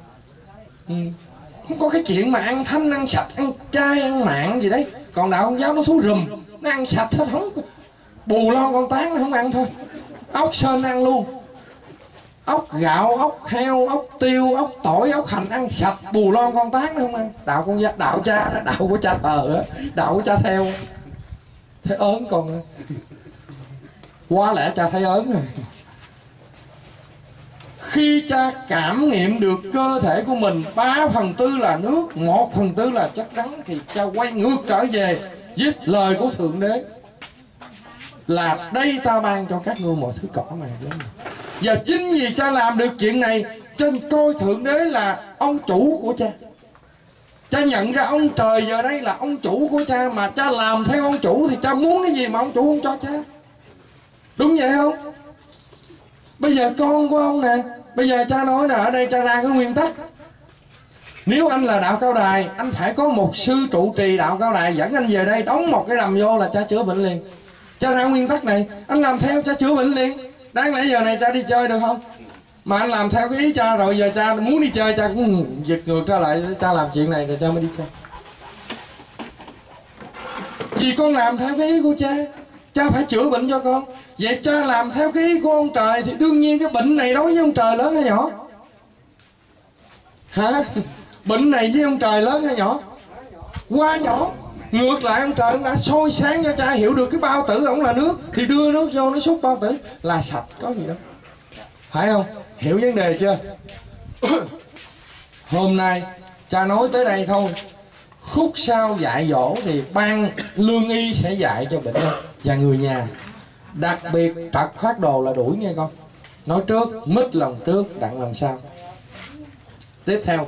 Không có cái chuyện mà ăn thanh ăn sạch, ăn chay ăn mặn gì đấy. Còn đạo Công giáo nó thú rùm, nó ăn sạch hết, không bù lon con tán nó không ăn thôi. Ốc sên ăn luôn, ốc gạo, ốc heo, ốc tiêu, ốc tỏi, ốc hành ăn sạch, bù lon con tán nó không ăn. Đạo Công giáo, đạo của cha thờ đó, đạo của cha theo. Thế ớn còn quá lẽ cha thấy ớn rồi. Khi cha cảm nghiệm được cơ thể của mình 3/4 là nước, 1/4 là chất rắn, thì cha quay ngược trở về với lời của Thượng Đế là đây ta ban cho các ngươi mọi thứ cỏ mà giống. Và chính vì cha làm được chuyện này, trên coi Thượng Đế là ông chủ của cha. Cha nhận ra ông trời giờ đây là ông chủ của cha, mà cha làm theo ông chủ thì cha muốn cái gì mà ông chủ không cho cha. Đúng vậy không? Bây giờ con của ông nè, bây giờ cha nói là ở đây cha ra cái nguyên tắc. Nếu anh là đạo Cao Đài, anh phải có một sư trụ trì đạo Cao Đài dẫn anh về đây, đóng một cái đầm vô là cha chữa bệnh liền. Cha ra nguyên tắc này, anh làm theo cha chữa bệnh liền. Đáng lẽ giờ này cha đi chơi được không? Mà anh làm theo cái ý cha rồi, giờ cha muốn đi chơi cha cũng giật ngược ra lại, cha làm chuyện này rồi cha mới đi chơi. Vì con làm theo cái ý của cha, cha phải chữa bệnh cho con. Vậy cha làm theo cái ý của ông trời thì đương nhiên cái bệnh này đối với ông trời lớn hay nhỏ? Hả? Bệnh này với ông trời lớn hay nhỏ? Quá nhỏ. Ngược lại ông trời đã soi sáng cho cha hiểu được cái bao tử ổng là nước, thì đưa nước vô nó xúc bao tử là sạch, có gì đâu. Phải không? Hiểu vấn đề chưa? Hôm nay cha nói tới đây thôi. Khúc sau dạy dỗ thì ban lương y sẽ dạy cho bệnh nhân và người nhà. Đặc biệt trật phát đồ là đuổi nghe con. Nói trước, mít lòng trước, đặng lòng sau. Tiếp theo,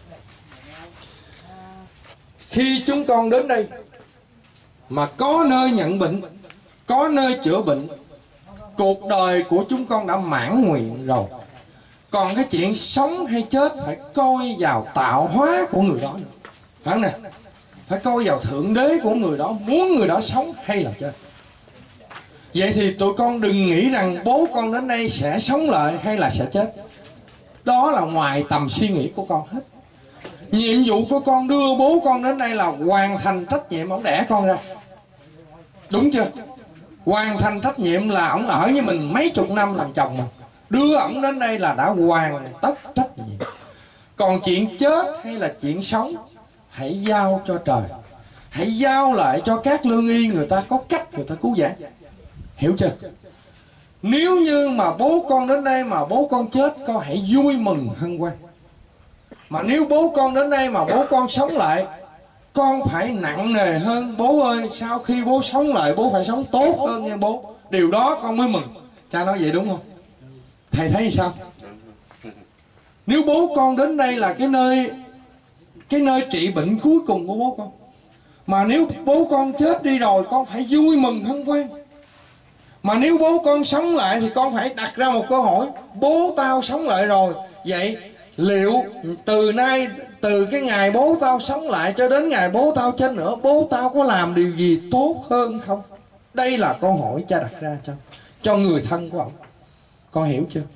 khi chúng con đến đây mà có nơi nhận bệnh, có nơi chữa bệnh, cuộc đời của chúng con đã mãn nguyện rồi. Còn cái chuyện sống hay chết phải coi vào tạo hóa của người đó nữa. Phải không nè? Phải coi vào thượng đế của người đó, muốn người đó sống hay là chết. Vậy thì tụi con đừng nghĩ rằng bố con đến đây sẽ sống lại hay là sẽ chết. Đó là ngoài tầm suy nghĩ của con hết. Nhiệm vụ của con đưa bố con đến đây là hoàn thành trách nhiệm ông đẻ con ra. Đúng chưa? Hoàn thành trách nhiệm là ông ở với mình mấy chục năm làm chồng mình. Đưa ổng đến đây là đã hoàn tất trách nhiệm. Còn chuyện chết hay là chuyện sống, hãy giao cho trời. Hãy giao lại cho các lương y, người ta có cách người ta cứu vãn. Hiểu chưa? Nếu như mà bố con đến đây mà bố con chết, con hãy vui mừng hân hoan. Mà nếu bố con đến đây mà bố con sống lại, con phải nặng nề hơn. Bố ơi, sau khi bố sống lại, bố phải sống tốt hơn nha bố. Điều đó con mới mừng. Cha nói vậy đúng không? Thầy thấy sao? Nếu bố con đến đây là cái nơi trị bệnh cuối cùng của bố con, mà nếu bố con chết đi rồi, con phải vui mừng hân hoan. Mà nếu bố con sống lại thì con phải đặt ra một câu hỏi: bố tao sống lại rồi, vậy liệu từ cái ngày bố tao sống lại cho đến ngày bố tao chết nữa, bố tao có làm điều gì tốt hơn không? Đây là câu hỏi cha đặt ra cho người thân của ông. Con hiểu chưa?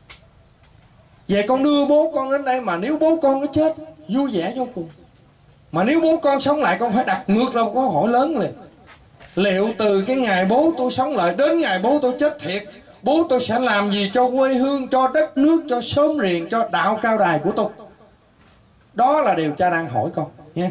Vậy con đưa bố con đến đây mà nếu bố con có chết, vui vẻ vô cùng. Mà nếu bố con sống lại, con phải đặt ngược ra một câu hỏi lớn liền: liệu từ cái ngày bố tôi sống lại đến ngày bố tôi chết thiệt, bố tôi sẽ làm gì cho quê hương, cho đất nước, cho xóm riền, cho đạo cao đài của tôi? Đó là điều cha đang hỏi con nha.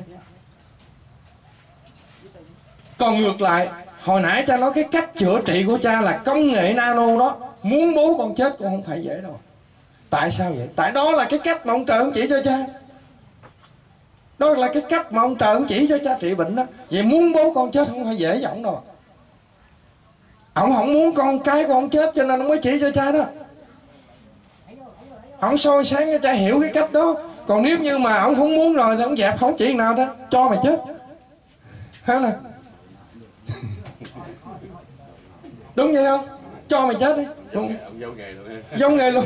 Còn ngược lại, hồi nãy cha nói cái cách chữa trị của cha là công nghệ nano đó. Muốn bố con chết con không phải dễ đâu. Tại sao vậy? Tại đó là cái cách mà ông trời ông chỉ cho cha. Đó là cái cách mà ông trời ông chỉ cho cha trị bệnh đó. Vậy muốn bố con chết không phải dễ với ổng đâu. Ổng không muốn con cái của ổng chết cho nên ông mới chỉ cho cha đó. Ổng soi sáng cho cha hiểu cái cách đó. Còn nếu như mà ổng không muốn rồi thì ổng dẹp không chỉ nào đó, cho mày chết. Thấy nè. Đúng vậy không? Cho mày chết đi. Đúng. Giống nghề luôn.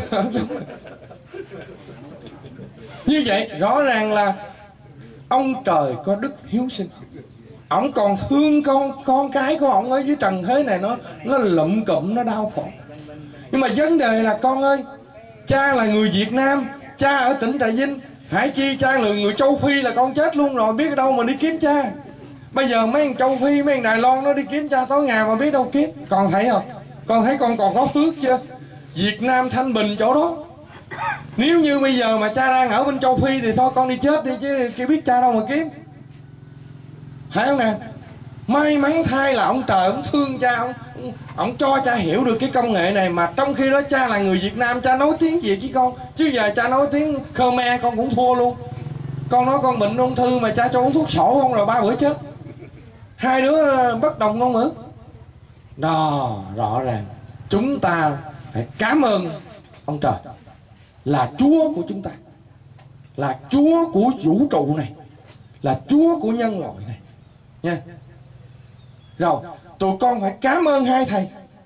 Như vậy rõ ràng là ông trời có đức hiếu sinh. Ổng còn thương con cái của ổng ở dưới trần thế này, nó lụm cụm, nó đau khổ. Nhưng mà vấn đề là con ơi, cha là người Việt Nam, cha ở tỉnh Trà Vinh, hãy chi cha là người châu Phi là con chết luôn rồi, biết ở đâu mà đi kiếm cha. Bây giờ mấy thằng châu Phi, mấy thằng Đài Loan nó đi kiếm cha tối ngày mà biết đâu kiếm. Con thấy không? Con thấy con còn có phước chưa? Việt Nam thanh bình chỗ đó. Nếu như bây giờ mà cha đang ở bên châu Phi thì thôi con đi chết đi chứ kia biết cha đâu mà kiếm. Thấy không nè? May mắn thay là ông trời ông thương cha, ông cho cha hiểu được cái công nghệ này. Mà trong khi đó cha là người Việt Nam, cha nói tiếng Việt với con, chứ giờ cha nói tiếng Khmer con cũng thua luôn. Con nói con bệnh ung thư mà cha cho uống thuốc sổ không rồi 3 bữa chết. Hai đứa bất đồng ngôn ngữ. Đó, rõ ràng chúng ta phải cảm ơn ông trời là Chúa của chúng ta, là Chúa của vũ trụ này, là Chúa của nhân loại này nha. Rồi tụi con phải cảm ơn hai thầy.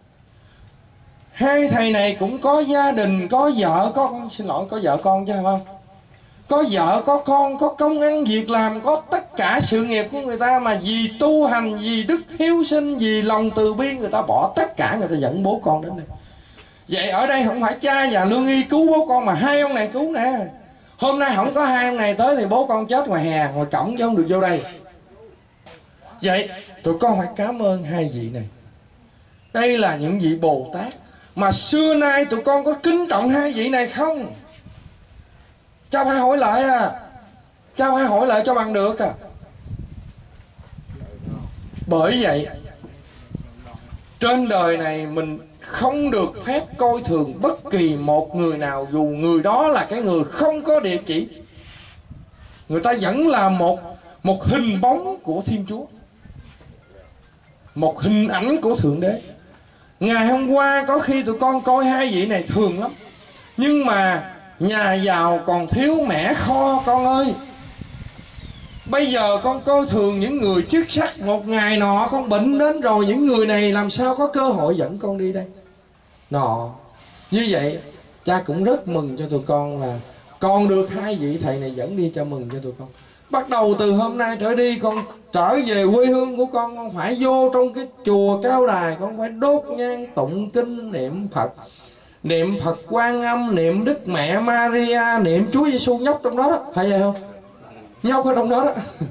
Hai thầy này cũng có gia đình, có vợ, có con, xin lỗi, có vợ con chứ không? Có vợ, có con, có công ăn việc làm, có tất cả sự nghiệp của người ta, mà vì tu hành, vì đức hiếu sinh, vì lòng từ bi, người ta bỏ tất cả, người ta dẫn bố con đến đây. Vậy ở đây không phải cha và lương y cứu bố con, mà hai ông này cứu nè. Hôm nay không có hai ông này tới thì bố con chết ngoài hè, ngoài cổng chứ không được vô đây. Vậy tụi con phải cảm ơn hai vị này. Đây là những vị Bồ Tát mà xưa nay tụi con có kính trọng hai vị này không? Cha phải hỏi lại à. Cha phải hỏi lại cho bằng được à. Bởi vậy trên đời này mình không được phép coi thường bất kỳ một người nào, dù người đó là cái người không có địa chỉ. Người ta vẫn là một hình bóng của Thiên Chúa, một hình ảnh của Thượng Đế. Ngày hôm qua có khi tụi con coi hai vị này thường lắm, nhưng mà nhà giàu còn thiếu mẻ kho con ơi. Bây giờ con coi thường những người chức sắc, một ngày nọ con bệnh đến rồi, những người này làm sao có cơ hội dẫn con đi đây nọ. Như vậy cha cũng rất mừng cho tụi con là con được hai vị thầy này dẫn đi, cho mừng cho tụi con. Bắt đầu từ hôm nay trở đi, con trở về quê hương của con phải vô trong cái chùa Cao Đài, con phải đốt nhang tụng kinh niệm Phật Quan Âm, niệm Đức Mẹ Maria, niệm Chúa Giêsu, nhóc trong đó đó, phải vậy không? Nhóc ở trong đó đó.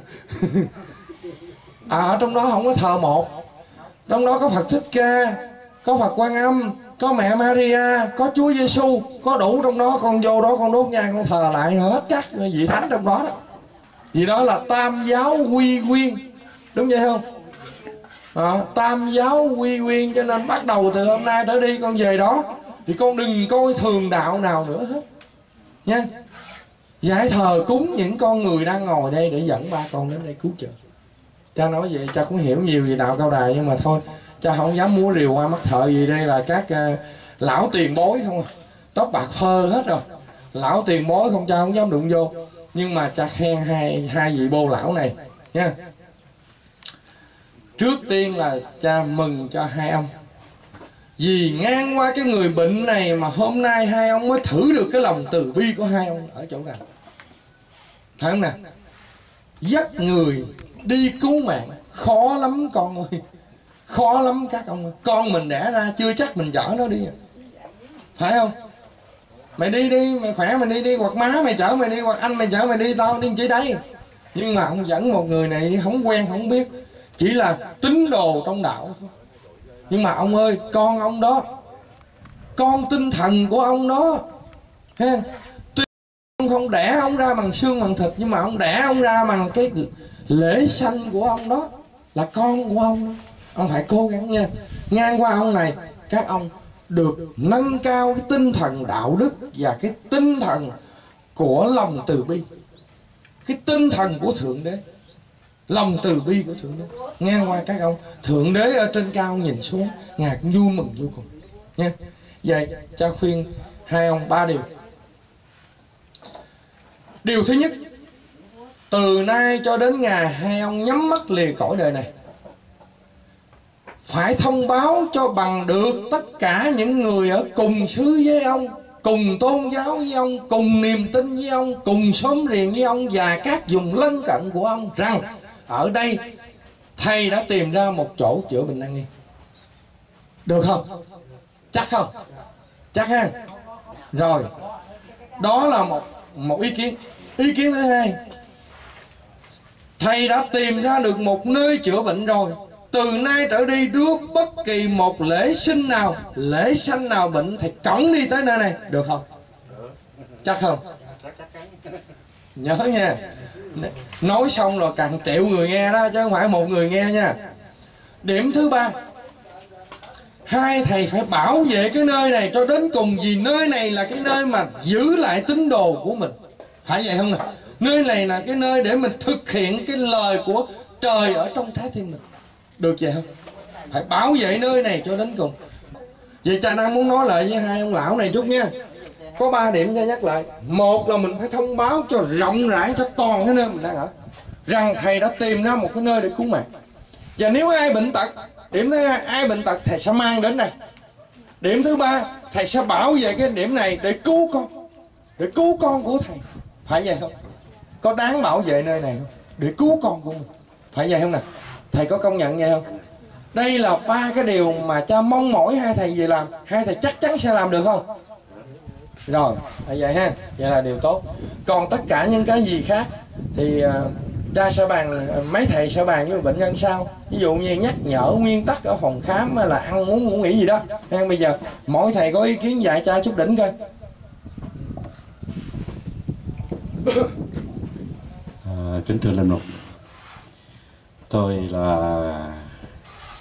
Ở trong đó không có thờ một, trong đó có Phật Thích Ca, có Phật Quan Âm, có mẹ Maria, có Chúa Giêsu, có đủ trong đó. Con vô đó con đốt nhang, con thờ lại hết các vị thánh trong đó đó. Vì đó là tam giáo quy nguyên, đúng vậy không? Tam giáo quy nguyên. Cho nên bắt đầu từ hôm nay trở đi con về đó thì con đừng coi thường đạo nào nữa hết nha. Giải thờ cúng những con người đang ngồi đây để dẫn ba con đến đây cứu trợ. Cha nói vậy, cha cũng hiểu nhiều về đạo Cao Đài, nhưng mà thôi, cha không dám múa rìu qua mắt thợ gì. Đây là các lão tiền bối không à, tóc bạc phơ hết rồi. Lão tiền bối không, cha không dám đụng vô. Nhưng mà cha khen hai vị bô lão này nha. Trước tiên là cha mừng cho hai ông, vì ngang qua cái người bệnh này mà hôm nay hai ông mới thử được cái lòng từ bi của hai ông ở chỗ nào. Phải không nè? Dắt người đi cứu mạng khó lắm con ơi, khó lắm các ông ơi. Con mình đẻ ra chưa chắc mình chở nó đi, phải không? Mày đi đi, mày khỏe mày đi đi, hoặc má mày chở mày đi, hoặc anh mày chở mày đi, tao đi chỉ đấy. Nhưng mà ông dẫn một người này không quen không biết, chỉ là tín đồ trong đạo thôi. Nhưng mà ông ơi, con ông đó, con tinh thần của ông đó ha. Tuy ông không đẻ ông ra bằng xương bằng thịt, nhưng mà ông đẻ ông ra bằng cái lễ sanh của ông đó, là con của ông đó. Ông phải cố gắng nha. Ngang qua ông này, các ông được nâng cao cái tinh thần đạo đức và cái tinh thần của lòng từ bi, cái tinh thần của Thượng Đế, lòng từ bi của Thượng Đế. Ngang qua các ông, Thượng Đế ở trên cao nhìn xuống, Ngài cũng vui mừng vô cùng nha. Vậy cha khuyên hai ông ba điều. Điều thứ nhất, từ nay cho đến ngày hai ông nhắm mắt lìa cõi đời này, phải thông báo cho bằng được tất cả những người ở cùng xứ với ông, cùng tôn giáo với ông, cùng niềm tin với ông, cùng xóm riêng với ông và các vùng lân cận của ông rằng ở đây thầy đã tìm ra một chỗ chữa bệnh nan y. Được không? Chắc không? Chắc ha? Rồi, đó là một ý kiến. Ý kiến thứ hai, thầy đã tìm ra được một nơi chữa bệnh rồi. Từ nay trở đi, rước bất kỳ một lễ sinh nào, lễ sanh nào bệnh, thầy cõng đi tới nơi này. Được không? Chắc không? Nhớ nha. Nói xong rồi càng triệu người nghe đó, chứ không phải một người nghe nha. Điểm thứ ba, hai thầy phải bảo vệ cái nơi này cho đến cùng, vì nơi này là cái nơi mà giữ lại tín đồ của mình. Phải vậy không nè? Nơi này là cái nơi để mình thực hiện cái lời của trời ở trong trái tim mình. Được vậy không? Phải bảo vệ nơi này cho đến cùng. Vậy cha đang muốn nói lại với hai ông lão này chút nha. Có 3 điểm cha nhắc lại. Một là mình phải thông báo cho rộng rãi cho toàn cái nơi mình đang ở, rằng thầy đã tìm ra một cái nơi để cứu mạng. Và nếu ai bệnh tật, điểm thứ hai, ai bệnh tật thầy sẽ mang đến đây. Điểm thứ ba, thầy sẽ bảo vệ cái điểm này để cứu con, để cứu con của thầy. Phải vậy không? Có đáng bảo vệ nơi này không? Để cứu con của mình. Phải vậy không nè? Thầy có công nhận vậy không? Đây là 3 cái điều mà cha mong mỏi hai thầy về làm. Hai thầy chắc chắn sẽ làm được không? Rồi, phải vậy ha. Vậy là điều tốt. Còn tất cả những cái gì khác thì cha sẽ bàn, mấy thầy sẽ bàn với bệnh nhân sau. Ví dụ như nhắc nhở nguyên tắc ở phòng khám, hay là ăn uống ngủ nghỉ gì đó. Nên bây giờ mỗi thầy có ý kiến dạy cha chút đỉnh coi. Kính thưa linh mục, tôi là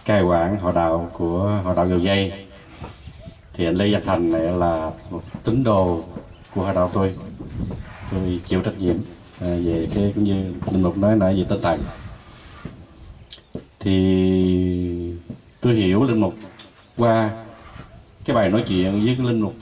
cai quản họ đạo của họ đạo Dầu Dây. Thì anh Lê Văn Thành này là một tín đồ của họ đạo tôi chịu trách nhiệm về cái cũng như linh mục nói nãy về tinh thần. Thì tôi hiểu linh mục qua cái bài nói chuyện với cái linh mục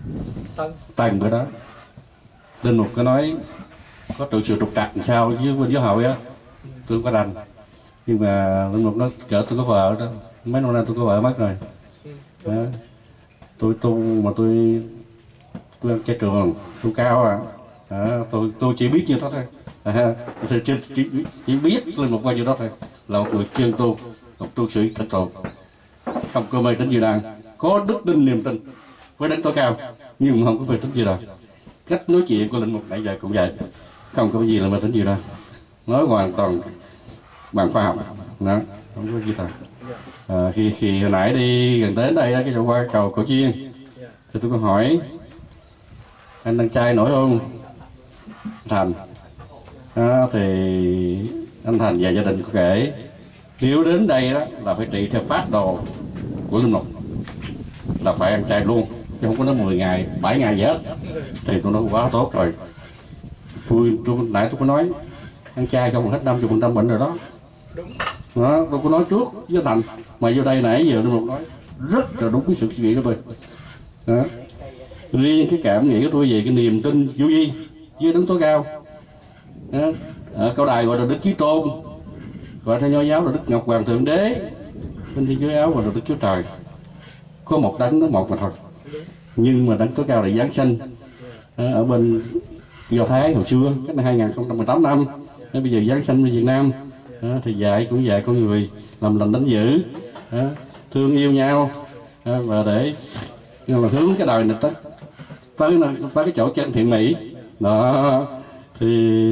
Tân bữa đó. Linh mục có nói có tự sự trục trặc làm sao với bên giáo hội á, tôi không có rành. Nhưng mà linh mục nói cỡ tôi có vợ đó, mấy năm nay tôi có vợ mất rồi đó. Tôi tu mà tôi ăn chay trường, tôi cao tôi chỉ biết như đó thôi. Chỉ biết linh mục qua như đó thôi, là một người chuyên tu, một tu sĩ thật thụ, không có mê tín dị đoan, có đức tin niềm tin với đấng tối cao, nhưng mà không có mê tín dị đoan. Cách nói chuyện của linh mục nãy giờ cũng vậy, không có gì là mê tín dị đoan, nói hoàn toàn bằng khoa học đó, không có gì thật. Khi hồi nãy đi gần đến đây cái chỗ qua cầu Cổ Chiên thì tôi có hỏi anh đang trai nổi không Thành thì anh Thành và gia đình có kể nếu đến đây đó là phải trị theo phác đồ của linh mục, là phải ăn chay luôn chứ không có nói 10 ngày 7 ngày gì hết. Thì tôi nói quá tốt rồi. Tôi nãy tôi có nói ăn chay không hết 50% bệnh rồi đó. Đó, tôi có nói trước với Thành mà vô đây nãy giờ linh mục nói rất là đúng cái sự suy nghĩ của tôi đó. Riêng cái cảm nghĩ của tôi về cái niềm tin vô vi với đấng tối cao đó. Ở câu đài gọi là Đức Chí Tôn, gọi theo Nho giáo là Đức Ngọc Hoàng Thượng Đế, bên Thiên Chúa giáo gọi là Đức Chúa Trời. Có một đấng, nó một mà thôi, nhưng mà đấng tối cao là giáng sinh ở bên Do Thái hồi xưa cách năm 2018 năm, bây giờ giáng sinh bên Việt Nam thì dạy cũng dạy con người làm lành đánh dữ, thương yêu nhau và để là hướng cái đời này tới cái chỗ chân thiện mỹ đó. Thì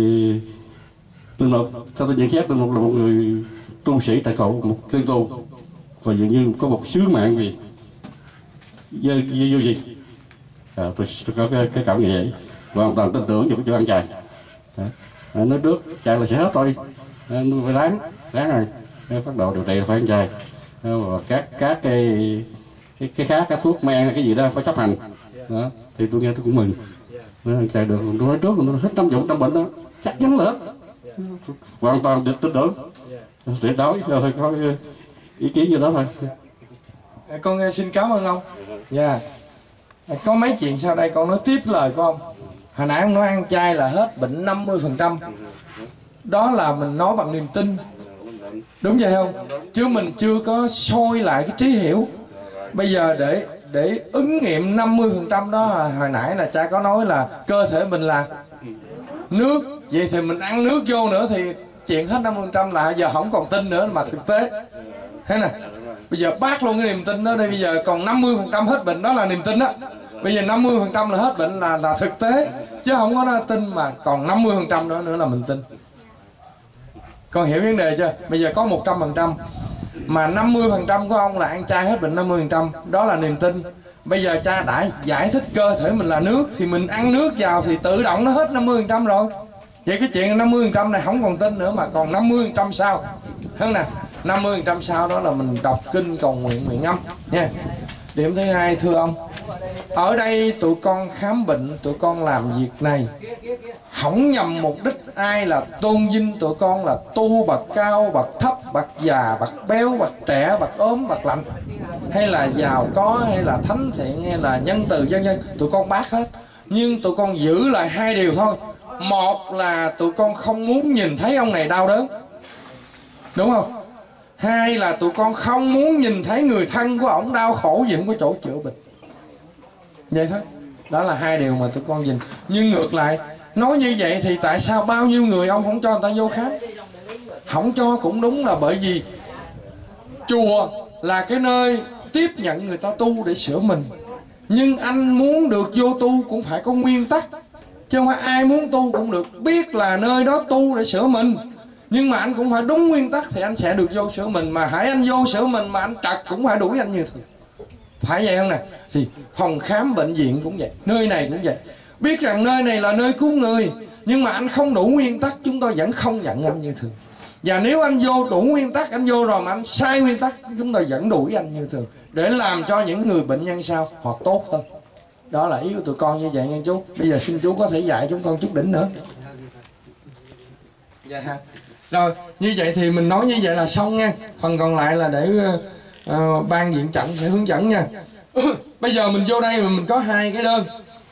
linh mục theo tôi nhận xét linh mục là một người tu sĩ tại cậu, một chân tu, và dường như có một sứ mạng gì vô gì tôi có cái cảm nghĩ vậy, hoàn toàn tin tưởng vào cái chỗ ăn chay. Nói trước chay là sẽ hết thôi, phải đáng rồi, phát độ điều trị là phải ăn chay, và các cái khác, các thuốc men cái gì đó phải chấp hành đó. Thì tôi nghe tôi cũng mừng ăn chay được. Tôi nói trước tôi hết 50% bệnh đó chắc chắn là hết, hoàn toàn tin tưởng, tuyệt đối. Thôi có ý kiến như đó thôi. Con xin cảm ơn ông. Dạ. Có mấy chuyện sau đây con nói tiếp lời của ông. Hồi nãy ông nói ăn chay là hết bệnh 50%. Đó là mình nói bằng niềm tin, đúng vậy không? Chứ mình chưa có soi lại cái trí hiểu. Bây giờ để ứng nghiệm 50% đó, hồi nãy là cha có nói là cơ thể mình là nước, vậy thì mình ăn nước vô nữa thì chuyện hết 50% là giờ không còn tin nữa mà thực tế. Thế nè, bây giờ bác luôn cái niềm tin đó đây, bây giờ còn 50% hết bệnh đó là niềm tin đó. Bây giờ 50% là hết bệnh là thực tế, chứ không có nói tin mà còn 50% nữa là mình tin. Con hiểu vấn đề chưa? Bây giờ có 100% mà 50% của ông là ăn chay hết bệnh 50%, đó là niềm tin. Bây giờ cha đã giải thích cơ thể mình là nước thì mình ăn nước vào thì tự động nó hết 50% rồi. Vậy cái chuyện 50% này không còn tin nữa mà còn 50% sau. Hơn nè, 50% sau đó là mình đọc kinh cầu nguyện nguyện âm nha. Điểm thứ hai thưa ông, ở đây tụi con khám bệnh, tụi con làm việc này không nhằm mục đích ai là tôn vinh tụi con là tu bậc cao, bậc thấp, bậc già, bậc béo, bậc trẻ, bậc ốm, bậc lạnh, hay là giàu có, hay là thánh thiện, hay là nhân từ vân vân. Tụi con bác hết, nhưng tụi con giữ lại hai điều thôi. Một là tụi con không muốn nhìn thấy ông này đau đớn, đúng không? Hai là tụi con không muốn nhìn thấy người thân của ổng đau khổ vì không có chỗ chữa bệnh. Vậy thôi. Đó là hai điều mà tụi con nhìn. Nhưng ngược lại, nói như vậy thì tại sao bao nhiêu người ông không cho người ta vô khám? Không cho cũng đúng là bởi vì chùa là cái nơi tiếp nhận người ta tu để sửa mình. Nhưng anh muốn được vô tu cũng phải có nguyên tắc, chứ không phải ai muốn tu cũng được. Biết là nơi đó tu để sửa mình, nhưng mà anh cũng phải đúng nguyên tắc thì anh sẽ được vô sửa mình. Mà hãy anh vô sửa mình mà anh trật cũng phải đuổi anh như thường. Phải vậy không nè? Thì phòng khám bệnh viện cũng vậy, nơi này cũng vậy. Biết rằng nơi này là nơi cứu người, nhưng mà anh không đủ nguyên tắc, chúng tôi vẫn không nhận anh như thường. Và nếu anh vô đủ nguyên tắc, anh vô rồi mà anh sai nguyên tắc, chúng tôi vẫn đuổi anh như thường, để làm cho những người bệnh nhân sau họ tốt hơn. Đó là ý của tụi con như vậy nha chú. Bây giờ xin chú có thể dạy chúng con chút đỉnh nữa. Dạ ha. Rồi, như vậy thì mình nói như vậy là xong nha. Phần còn lại là để ban viện trận sẽ hướng dẫn nha. Bây giờ mình vô đây mà mình có hai cái đơn.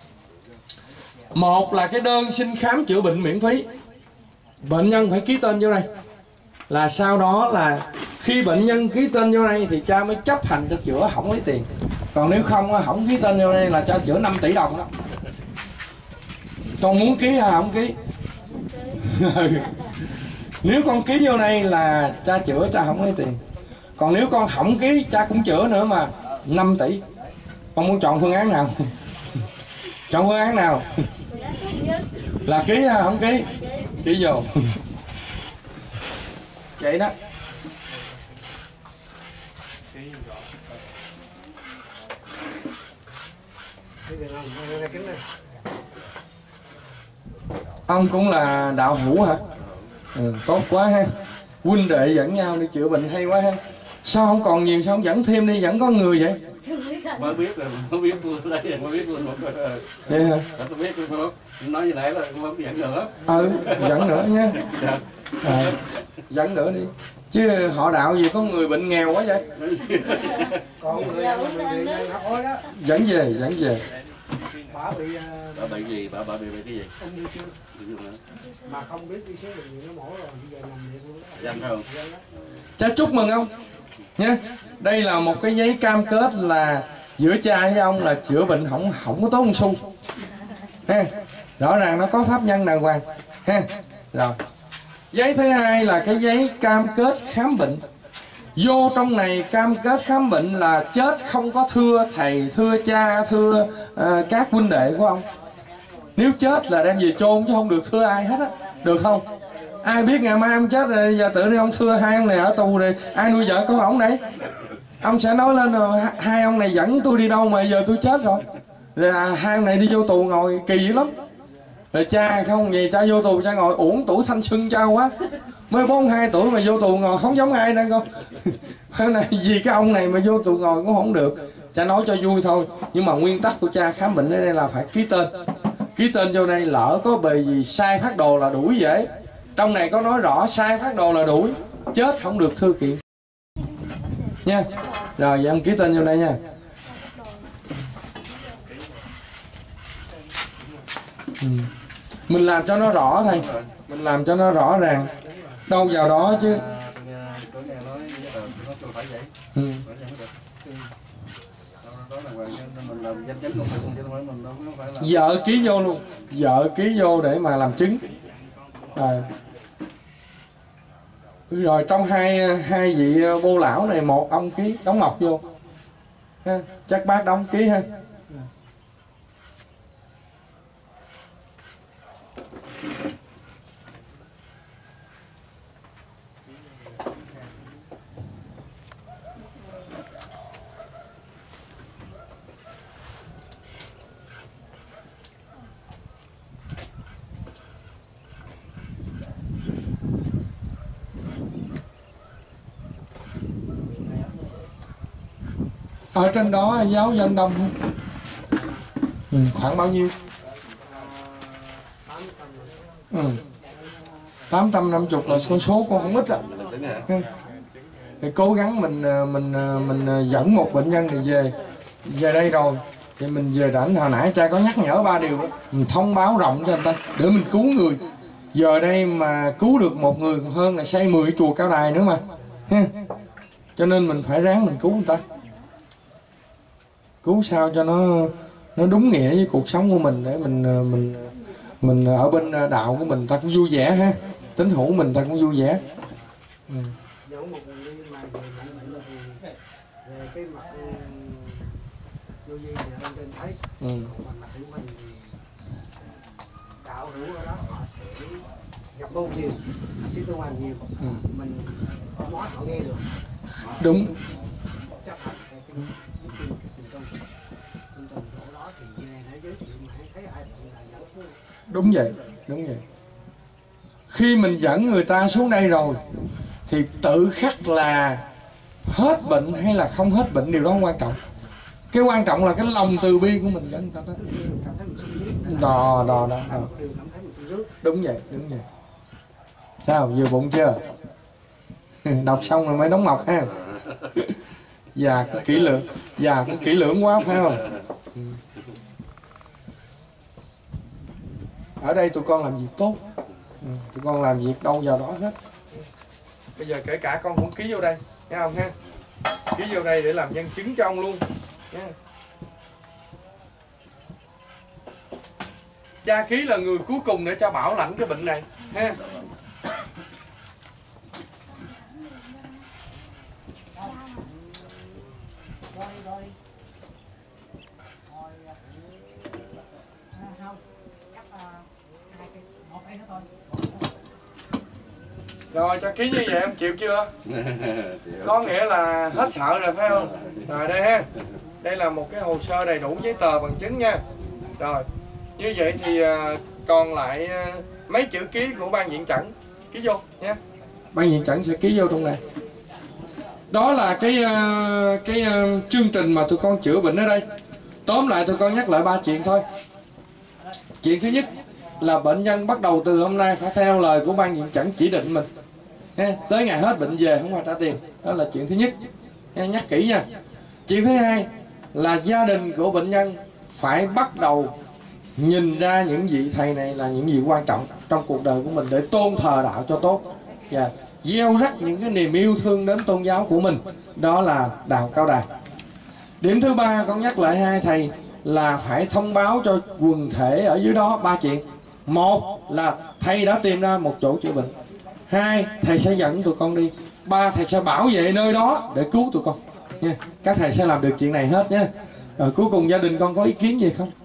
Một là cái đơn xin khám chữa bệnh miễn phí. Bệnh nhân phải ký tên vô đây. Là sau đó là khi bệnh nhân ký tên vô đây thì cha mới chấp hành cho chữa, không lấy tiền. Còn nếu không, không ký tên vô đây là cha chữa 5 tỷ đồng đó. Con muốn ký hay không ký? Nếu con ký vô đây là cha chữa, cha không lấy tiền. Còn nếu con không ký, cha cũng chữa nữa mà 5 tỷ. Con muốn chọn phương án nào? Chọn phương án nào? Là ký hay không ký? Ký vô. Vậy đó. Ông cũng là đạo hữu hả? Tốt quá ha. Huynh đệ dẫn nhau đi chữa bệnh hay quá ha. Sao không còn nhiều, sao không dẫn thêm đi, vẫn có người vậy? Mới biết rồi, mới biết luôn đây, mới biết luôn. Vậy hả? Tôi biết luôn, nói như nãy là không dẫn nữa. Dẫn nữa nha. Dẫn nữa đi. Chứ họ đạo gì có người bệnh nghèo quá vậy? Còn người hỏi đó. Dẫn về. Bà bị gì? Bà bị cái gì? ung thư xương. Mà không biết đi xuống bệnh viện nó mổ rồi, bây giờ nằm viện luôn đó. Dân không? Cha chúc mừng ông nha. Đây là một cái giấy cam kết là giữa cha với ông là chữa bệnh không có tốn một xu ha. Rõ ràng nó có pháp nhân đàng hoàng ha. Rồi giấy thứ hai là cái giấy cam kết khám bệnh. Vô trong này cam kết khám bệnh là chết không có thưa thầy, thưa cha, thưa các huynh đệ của ông. Nếu chết là đem về chôn chứ không được thưa ai hết á. Được không? Ai biết ngày mai ông chết rồi giờ tự nhiên ông thưa hai ông này ở tù rồi ai nuôi vợ con ổng đấy? Ông sẽ nói lên rồi hai ông này dẫn tôi đi đâu mà giờ tôi chết rồi. Rồi hai ông này đi vô tù ngồi kỳ dữ lắm. Rồi cha không vậy cha vô tù cha ngồi uổng tuổi thanh xuân cha quá. Mới 42 tuổi mà vô tù ngồi không giống ai nữa con. Vì cái ông này mà vô tù ngồi cũng không được. Cha nói cho vui thôi. Nhưng mà nguyên tắc của cha khám bệnh ở đây là phải ký tên. Ký tên vô đây lỡ có bề gì sai phác đồ là đuổi dễ. Trong này có nói rõ sai phác đồ là đuổi. Chết không được thư kiện nha. Rồi vậy ông ký tên vô đây nha. Mình làm cho nó rõ thầy. Mình làm cho nó rõ ràng. Đâu vào đó chứ. Vợ ký vô luôn. Vợ ký vô để mà làm chứng. Rồi trong hai vị bô lão này một ông ký đóng ngọc vô ha. Chắc bác đóng ký ha. Ở trên đó giáo dân đông không? Khoảng bao nhiêu? 850 là con số con không ít ạ. Thì cố gắng mình dẫn một bệnh nhân thì về đây rồi thì mình về rảnh. Hồi nãy cha có nhắc nhở 3 điều đó. Mình thông báo rộng cho người ta để mình cứu người. Giờ đây mà cứu được một người còn hơn là xây 10 chùa Cao Đài nữa mà ha. Cho nên mình phải ráng mình cứu người ta. Cứu sao cho nó đúng nghĩa với cuộc sống của mình để mình ở bên đạo của mình ta cũng vui vẻ ha. Tín hữu mình ta cũng vui vẻ. Giống một người đi mà về bệnh thì về cái mặt vô vi thì hơn trên thấy. Còn mặt hữu mình thì đạo hữu ở đó họ sẽ gặp môn nhiều, sẽ tu hành nhiều. Mình nói họ nghe được. Đúng. Chấp hành theo cái chỗ đó thì về để giới thiệu mà thấy ai bệnh là dẫn xuống. Đúng vậy, đúng vậy. Khi mình dẫn người ta xuống đây rồi thì tự khắc là hết bệnh hay là không hết bệnh, điều đó không quan trọng. Cái quan trọng là cái lòng từ bi của mình dẫn người ta tới. Đó. Đúng vậy. Sao, vừa bụng chưa? Đọc xong rồi mới đóng mọc ha. Già cũng kỹ lưỡng quá phải không? Ở đây tụi con làm việc tốt, tụi con làm việc đâu vào đó hết. Bây giờ kể cả con cũng ký vô đây, nghe không ha? Ký vô đây để làm nhân chứng cho ông luôn nha. Cha ký là người cuối cùng để cha bảo lãnh cái bệnh này ha. Rồi cha ký như vậy em chịu chưa? Có nghĩa là hết sợ rồi phải không? Rồi đây ha. Đây là một cái hồ sơ đầy đủ giấy tờ bằng chứng nha. Rồi như vậy thì còn lại mấy chữ ký của ban viện chẩn ký vô nha. Ban viện chẩn sẽ ký vô trong này. Đó là cái chương trình mà tụi con chữa bệnh ở đây. Tóm lại tụi con nhắc lại 3 chuyện thôi. Chuyện thứ nhất là bệnh nhân bắt đầu từ hôm nay phải theo lời của ban viện chẩn chỉ định mình. Tới ngày hết bệnh về không phải trả tiền. Đó là chuyện thứ nhất. Nhắc kỹ nha. Chuyện thứ hai là gia đình của bệnh nhân phải bắt đầu nhìn ra những vị thầy này là những gì quan trọng trong cuộc đời của mình để tôn thờ đạo cho tốt và gieo rắc những cái niềm yêu thương đến tôn giáo của mình. Đó là đạo Cao Đài. Điểm thứ ba con nhắc lại hai thầy là phải thông báo cho quần thể ở dưới đó 3 chuyện. Một là thầy đã tìm ra một chỗ chữa bệnh. Hai, thầy sẽ dẫn tụi con đi. Ba, thầy sẽ bảo vệ nơi đó để cứu tụi con nha. Các thầy sẽ làm được chuyện này hết nha. Rồi cuối cùng gia đình con có ý kiến gì không?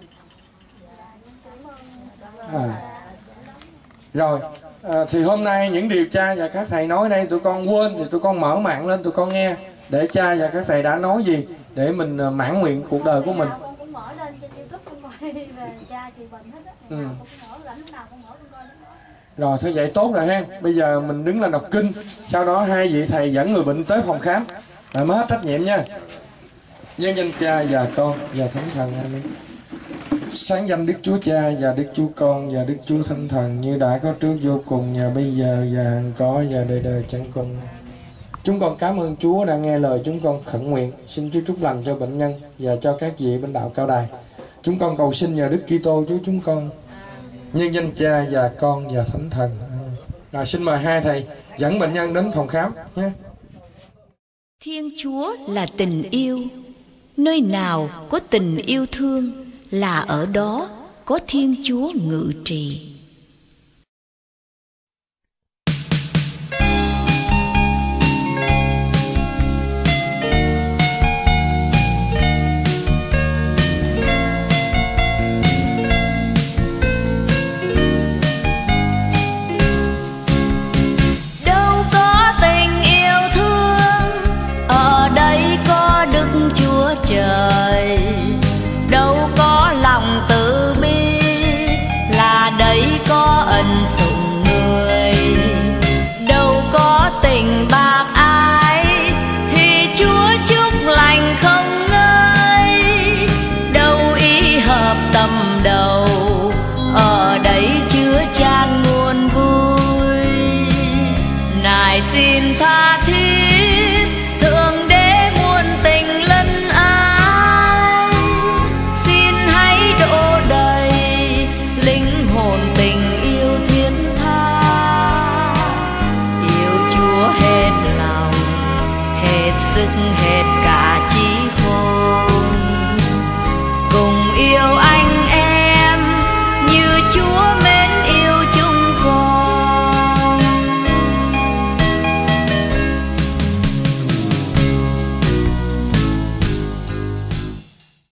Rồi thì hôm nay những điều cha và các thầy nói đây tụi con quên thì tụi con mở mạng lên tụi con nghe để cha và các thầy đã nói gì để mình mãn nguyện cuộc đời của mình. Con cũng mở lên trên YouTube con coi về cha trị bệnh hết á. Con cũng mở rảnh lúc nào con mở con coi đó. Rồi thế vậy tốt rồi ha. Bây giờ mình đứng lên đọc kinh, sau đó hai vị thầy dẫn người bệnh tới phòng khám rồi mới hết trách nhiệm nha. Nhân danh Cha và Con và Thánh Thần. Amen. Sáng danh Đức Chúa Cha và Đức Chúa Con và Đức Chúa Thánh Thần, như đã có trước vô cùng và bây giờ và hằng có và đời đời chẳng cùng. Chúng con cảm ơn Chúa đã nghe lời chúng con khẩn nguyện. Xin Chúa chúc lành cho bệnh nhân và cho các vị bên đạo Cao Đài. Chúng con cầu xin nhờ Đức Kitô Chúa chúng con. Nhân danh Cha và Con và Thánh Thần. Rồi xin mời hai thầy dẫn bệnh nhân đến phòng khám nhé. Thiên Chúa là tình yêu. Nơi nào có tình yêu thương là ở đó có Thiên Chúa ngự trị.